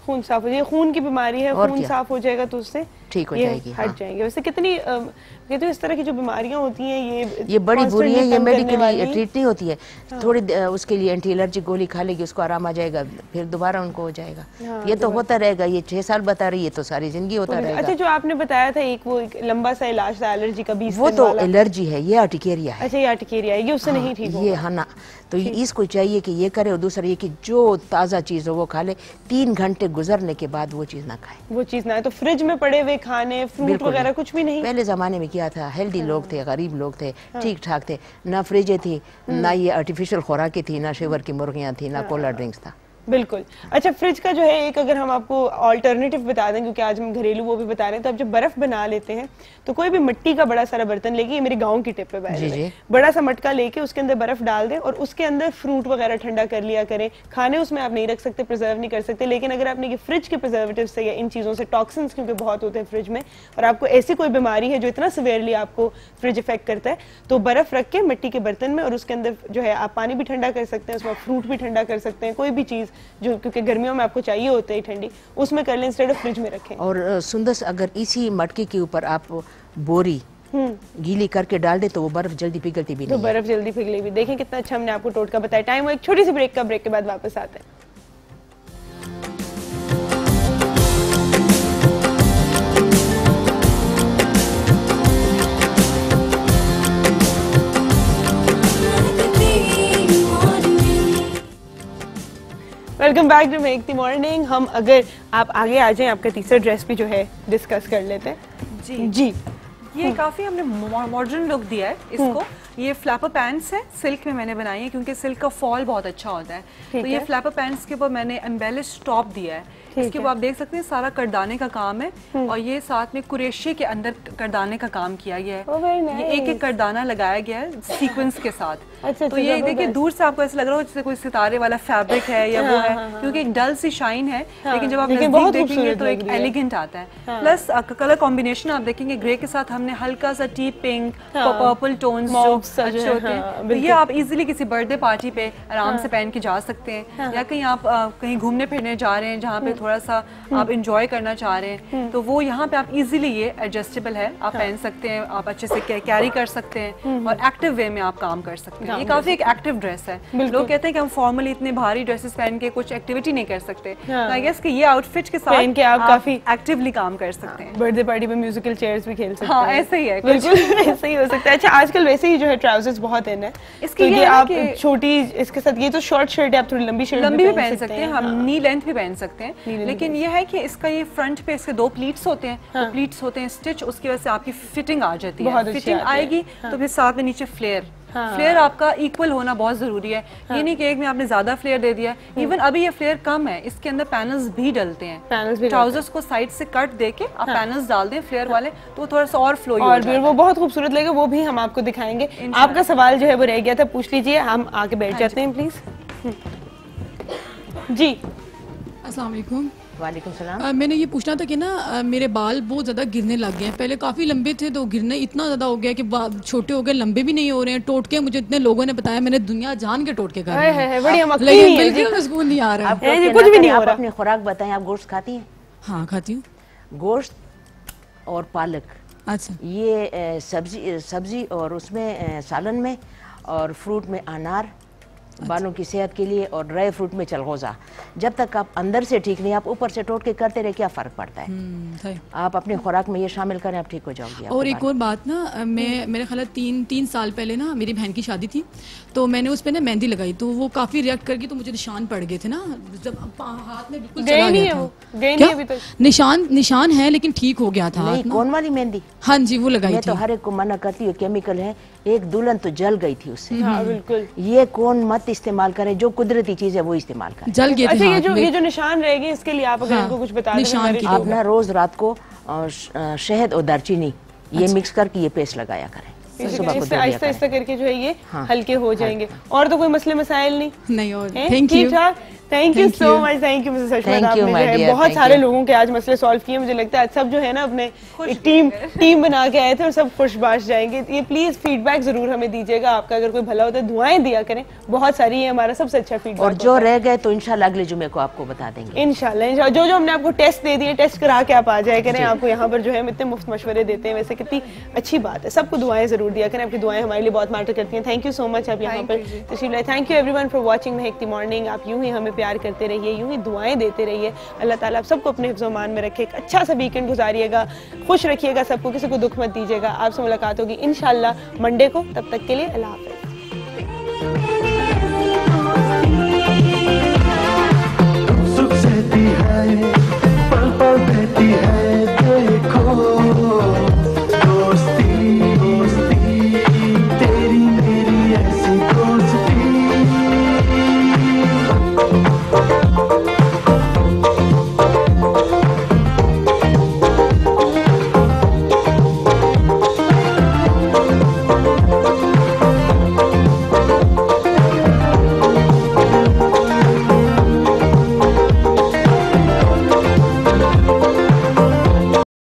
खून साफ हो जाए, खून की बीमारी है, खून साफ हो जाएगा तो उससे ठीक हो जाएगी, हट जाएंगे। वैसे कितनी कहते हैं इस तरह की जो बीमारियां होती हैं ये ये बड़ी बुरी है, ये मेडिकली ट्रीट नहीं होती है। हाँ। थोड़ी उसके लिए एंटी एलर्जी गोली खा लेगी, उसको आराम आ जाएगा, फिर दोबारा उनको हो जाएगा। हाँ, ये तो होता रहेगा, ये छह साल बता रही है तो सारी जिंदगी होता रहेगा। अच्छा, जो आपने बताया था एक वो एक लंबा सा इलाज था एलर्जी का, बीस वो तो एलर्जी है, ये अर्टिकेरिया है। अच्छा, ये अर्टिकेरिया है, ये उससे नहीं ठीक होगा। ये हाँ ना, तो इसको चाहिए कि ये करे, और दूसरा ये कि जो ताज़ा चीज़ हो वो खा ले, तीन घंटे गुजरने के बाद वो चीज़ ना खाए। वो चीज़ ना, तो फ्रिज में पड़े हुए खाने, फ्रूट वगैरह कुछ भी नहीं। पहले ज़माने में क्या था, हेल्दी लोग थे, गरीब लोग थे, ठीक ठाक थे, ना फ्रिजें थी, ना ये आर्टिफिशियल खुराकें थी, ना शुगर की मुर्गियाँ थी, ना कोल्ड ड्रिंक्स था। बिल्कुल। अच्छा, फ्रिज का जो है एक अगर हम आपको ऑल्टरनेटिव बता दें, क्योंकि आज हम घरेलू वो भी बता रहे हैं, तो आप जब बर्फ बना लेते हैं तो कोई भी मिट्टी का बड़ा सारा बर्तन लेके, ये मेरे गांव की टिप है, बड़ा सा मटका लेके उसके अंदर बर्फ डाल दें और उसके अंदर फ्रूट वगैरह ठंडा कर लिया करें। खाने उसमें आप नहीं रख सकते, प्रिजर्व नहीं कर सकते, लेकिन अगर आपने ये फ्रिज के प्रिजर्वेटिव से या इन चीज़ों से, टॉक्सिन्स क्योंकि बहुत होते हैं फ्रिज में, और आपको ऐसी कोई बीमारी है जो इतना सिवियरली आपको फ्रिज इफेक्ट करता है, तो बर्फ रख के मिट्टी के बर्तन में, और उसके अंदर जो है आप पानी भी ठंडा कर सकते हैं, उसमें फ्रूट भी ठंडा कर सकते हैं, कोई भी चीज़ जो क्योंकि गर्मियों में आपको चाहिए होते है ठंडी, उसमें कर लें इंस्टेड ऑफ फ्रिज में रखें। और सुंदर अगर इसी मटके के ऊपर आप बोरी गीली करके डाल दे तो वो बर्फ जल्दी पिघलती भी नहीं, तो बर्फ जल्दी पिघलेगी भी। देखें कितना अच्छा हमने आपको टोटका बताया। टाइम हो एक छोटी सी ब्रेक का, ब्रेक के बाद वापस आते हैं। वेलकम बैक टू मेक द मॉर्निंग। हम अगर आप आगे आ जाएं, आपका तीसरा ड्रेस भी जो है डिस्कस कर लेते हैं। जी जी, ये काफ़ी हमने मॉडर्न लुक दिया है इसको। ये फ्लैपर पैंट्स है, सिल्क में मैंने बनाई है क्योंकि सिल्क का फॉल बहुत अच्छा होता है। तो ये फ्लैपर पैंट्स के ऊपर मैंने एम्बेलिश टॉप दिया है। इसके ऊपर आप देख सकते हैं सारा करदाने का काम है, और ये साथ में कुरेशी के अंदर करदाने का काम किया गया है। oh, ये एक एक करदाना लगाया गया है सीक्वेंस के साथ। अच्छा, तो ये देखिए दूर से आपको ऐसा लग रहा हो जैसे कोई सितारे वाला फैब्रिक है या हाँ, वो है, हाँ, हाँ, क्योंकि एक डल सी शाइन है, हाँ, लेकिन जब आप नजदीक देखेंगे तो एक एलिगेंट आता है। हाँ, प्लस कलर कॉम्बिनेशन आप देखेंगे ग्रे के साथ हमने हल्का सा टी पिंक, पर्पल टोन्स जो अच्छे होते हैं, तो ये आप इजीली किसी बर्थडे पार्टी पे आराम से पहन के जा सकते हैं, या कहीं आप कहीं घूमने फिरने जा रहे हैं जहाँ पे थोड़ा सा आप इंजॉय करना चाह रहे हैं, तो वो यहाँ पे आप इजीली, ये एडजस्टेबल है, आप पहन सकते हैं, आप अच्छे से कैरी कर सकते हैं, और एक्टिव वे में आप काम कर सकते हैं। ये काफी एक एक्टिव ड्रेस है। लोग कहते हैं कि हम फॉर्मली इतने भारी ड्रेसेस पहन के कुछ एक्टिविटी नहीं कर सकते, आई गेस कि ये आउटफिट के साथ के आप काफी एक्टिवली काम कर सकते हैं। बर्थडे पार्टी में म्यूजिकल चेयर्स भी खेल सकते हैं। हाँ, ऐसे ही है, बिल्कुल ऐसे ही हो सकता है। अच्छा, आजकल वैसे ही जो है ट्राउजर्स बहुत इन है, इसके ये आप छोटी, इसके साथ ये तो शॉर्ट शर्ट है, आप थोड़ी लंबी शर्ट लंबी भी पहन सकते हैं, हम नी लेंथ भी पहन सकते हैं, लेकिन ये है कि इसका ये फ्रंट पे इसके दो प्लीट्स होते हैं, हाँ। तो प्लीट्स होते हैं स्टिच, उसकी वजह से आपकी फिटिंग आ जाती है, फिटिंग आएगी, हाँ। तो फिर साथ में नीचे फ्लेयर, हाँ। फ्लेयर आपका इक्वल होना बहुत जरूरी है, हाँ। ये नहीं कि एक में आपने ज्यादा फ्लेयर दे दिया, इवन अभी ये फ्लेयर कम है, इसके अंदर पैनल्स भी डलते हैं, पैनल्स भी, ट्राउजर्स को साइड से कट देके आप हाँ। पैनल्स डाल दें फ्लेयर वाले, तो थोड़ा सा और फ्लो और भी वो बहुत खूबसूरत लगेगा, वो भी हम आपको दिखाएंगे। आपका सवाल जो है वो रह गया था, पूछ लीजिए, हम आके बैठ जाते हैं प्लीज। जी, अस्सलाम वालेकुम। वालेकुम सलाम। आ, मैंने ये पूछना था कि ना आ, मेरे बाल बहुत ज़्यादा गिरने लग गए हैं। पहले काफ़ी लंबे थे तो गिरने इतना ज़्यादा हो गया कि छोटे हो गए, लंबे भी नहीं हो रहे हैं। टोटके मुझे इतने लोगों ने बताया, मैंने दुनिया जान के टोटके कर रहे हैं, लेकिन बिल्कुल सुकून नहीं आ रहा है, कुछ भी नहीं हो रहा। अपनी खुराक बताएं, आप गोश्त खाती हैं? हाँ, खाती हूँ। गोश्त और पालक, अच्छा, ये सब्जी सब्जी और उसमें सालन में, और फ्रूट में अनार, बालों की सेहत के लिए, और ड्राई फ्रूट में चलगोजा। जब तक आप अंदर से ठीक नहीं, आप ऊपर से टोट के करते रहे, क्या फर्क पड़ता है? आप अपनी खुराक में ये शामिल करें, आप ठीक हो जाओगे। और एक और बात ना, मैं मेरे ख्याल तीन तीन साल पहले ना मेरी बहन की शादी थी, तो मैंने उस पर ना मेहंदी लगाई, तो वो काफी रिएक्ट कर गई, तो मुझे निशान पड़ गए थे ना, जब हाथ में बिल्कुल चला गया था। क्या अभी तक निशान निशान है, लेकिन ठीक हो गया था। कौन वाली मेहंदी? हाँ जी, वो लगाई थी। तो हर एक को मना करती हूँ, केमिकल है। एक दुल्हन तो जल गई थी उससे। हाँ, बिल्कुल। ये कौन मत इस्तेमाल करे, जो कुदरती चीज है वो इस्तेमाल करें। जल गए थे। अच्छा, ये जो ये जो निशान रहेगी, इसके लिए आप अगर हाँ, इनको कुछ बता दें। निशान आप ना रोज रात को शहद और दालचीनी ये मिक्स करके ये पेस्ट लगाया करें, आहिस्ता आहिस्ता करके जो है ये हाँ, हल्के हो जाएंगे। और तो कोई मसले मसाइल नहीं? नहीं, और thank you. Thank you so much, thank you Mrs Hashmat, आपने जो है बहुत सारे लोगों के आज मसले सॉल्व किए। मुझे लगता है सब जो है ना अपने एक टीम टीम बना के आए थे और सब खुशबाश जाएंगे। ये प्लीज फीडबैक जरूर हमें दीजिएगा, आपका अगर कोई भला होता है दुआएं दिया करें, बहुत सारी है हमारा सबसे अच्छा फीडबैक। और जो रह गए तो इंशाल्लाह अगले जुमे को आपको बता देंगे इंशाल्लाह। इंशाल्लाह जो जो हमने आपको टेस्ट दे दिए, टेस्ट करा के आप आ जाए करें। आपको यहाँ पर जो है हम इतने मुफ्त मशवरे देते हैं, वैसे कितनी अच्छी बात है। सबको दुआएं जरूर दिया करें, आपकी दुआएं हमारे लिए बहुत मैटर करती हैं। थैंक यू सो मच आप यहाँ पर तशरीफ लाए। Thank you everyone for watching महकती मॉर्निंग। आप यूं ही हमें प्यार करते रहिए, यूं ही दुआएं देते रहिए। अल्लाह ताला आप सबको अपने हिफ्ज़-ओ-मान में रखे। एक अच्छा सा वीकेंड गुजारिएगा, खुश रखिएगा सबको, किसी को दुख मत दीजिएगा। आपसे मुलाकात होगी इंशाल्लाह मंडे को, तब तक के लिए अल्लाह हाफ़िज़।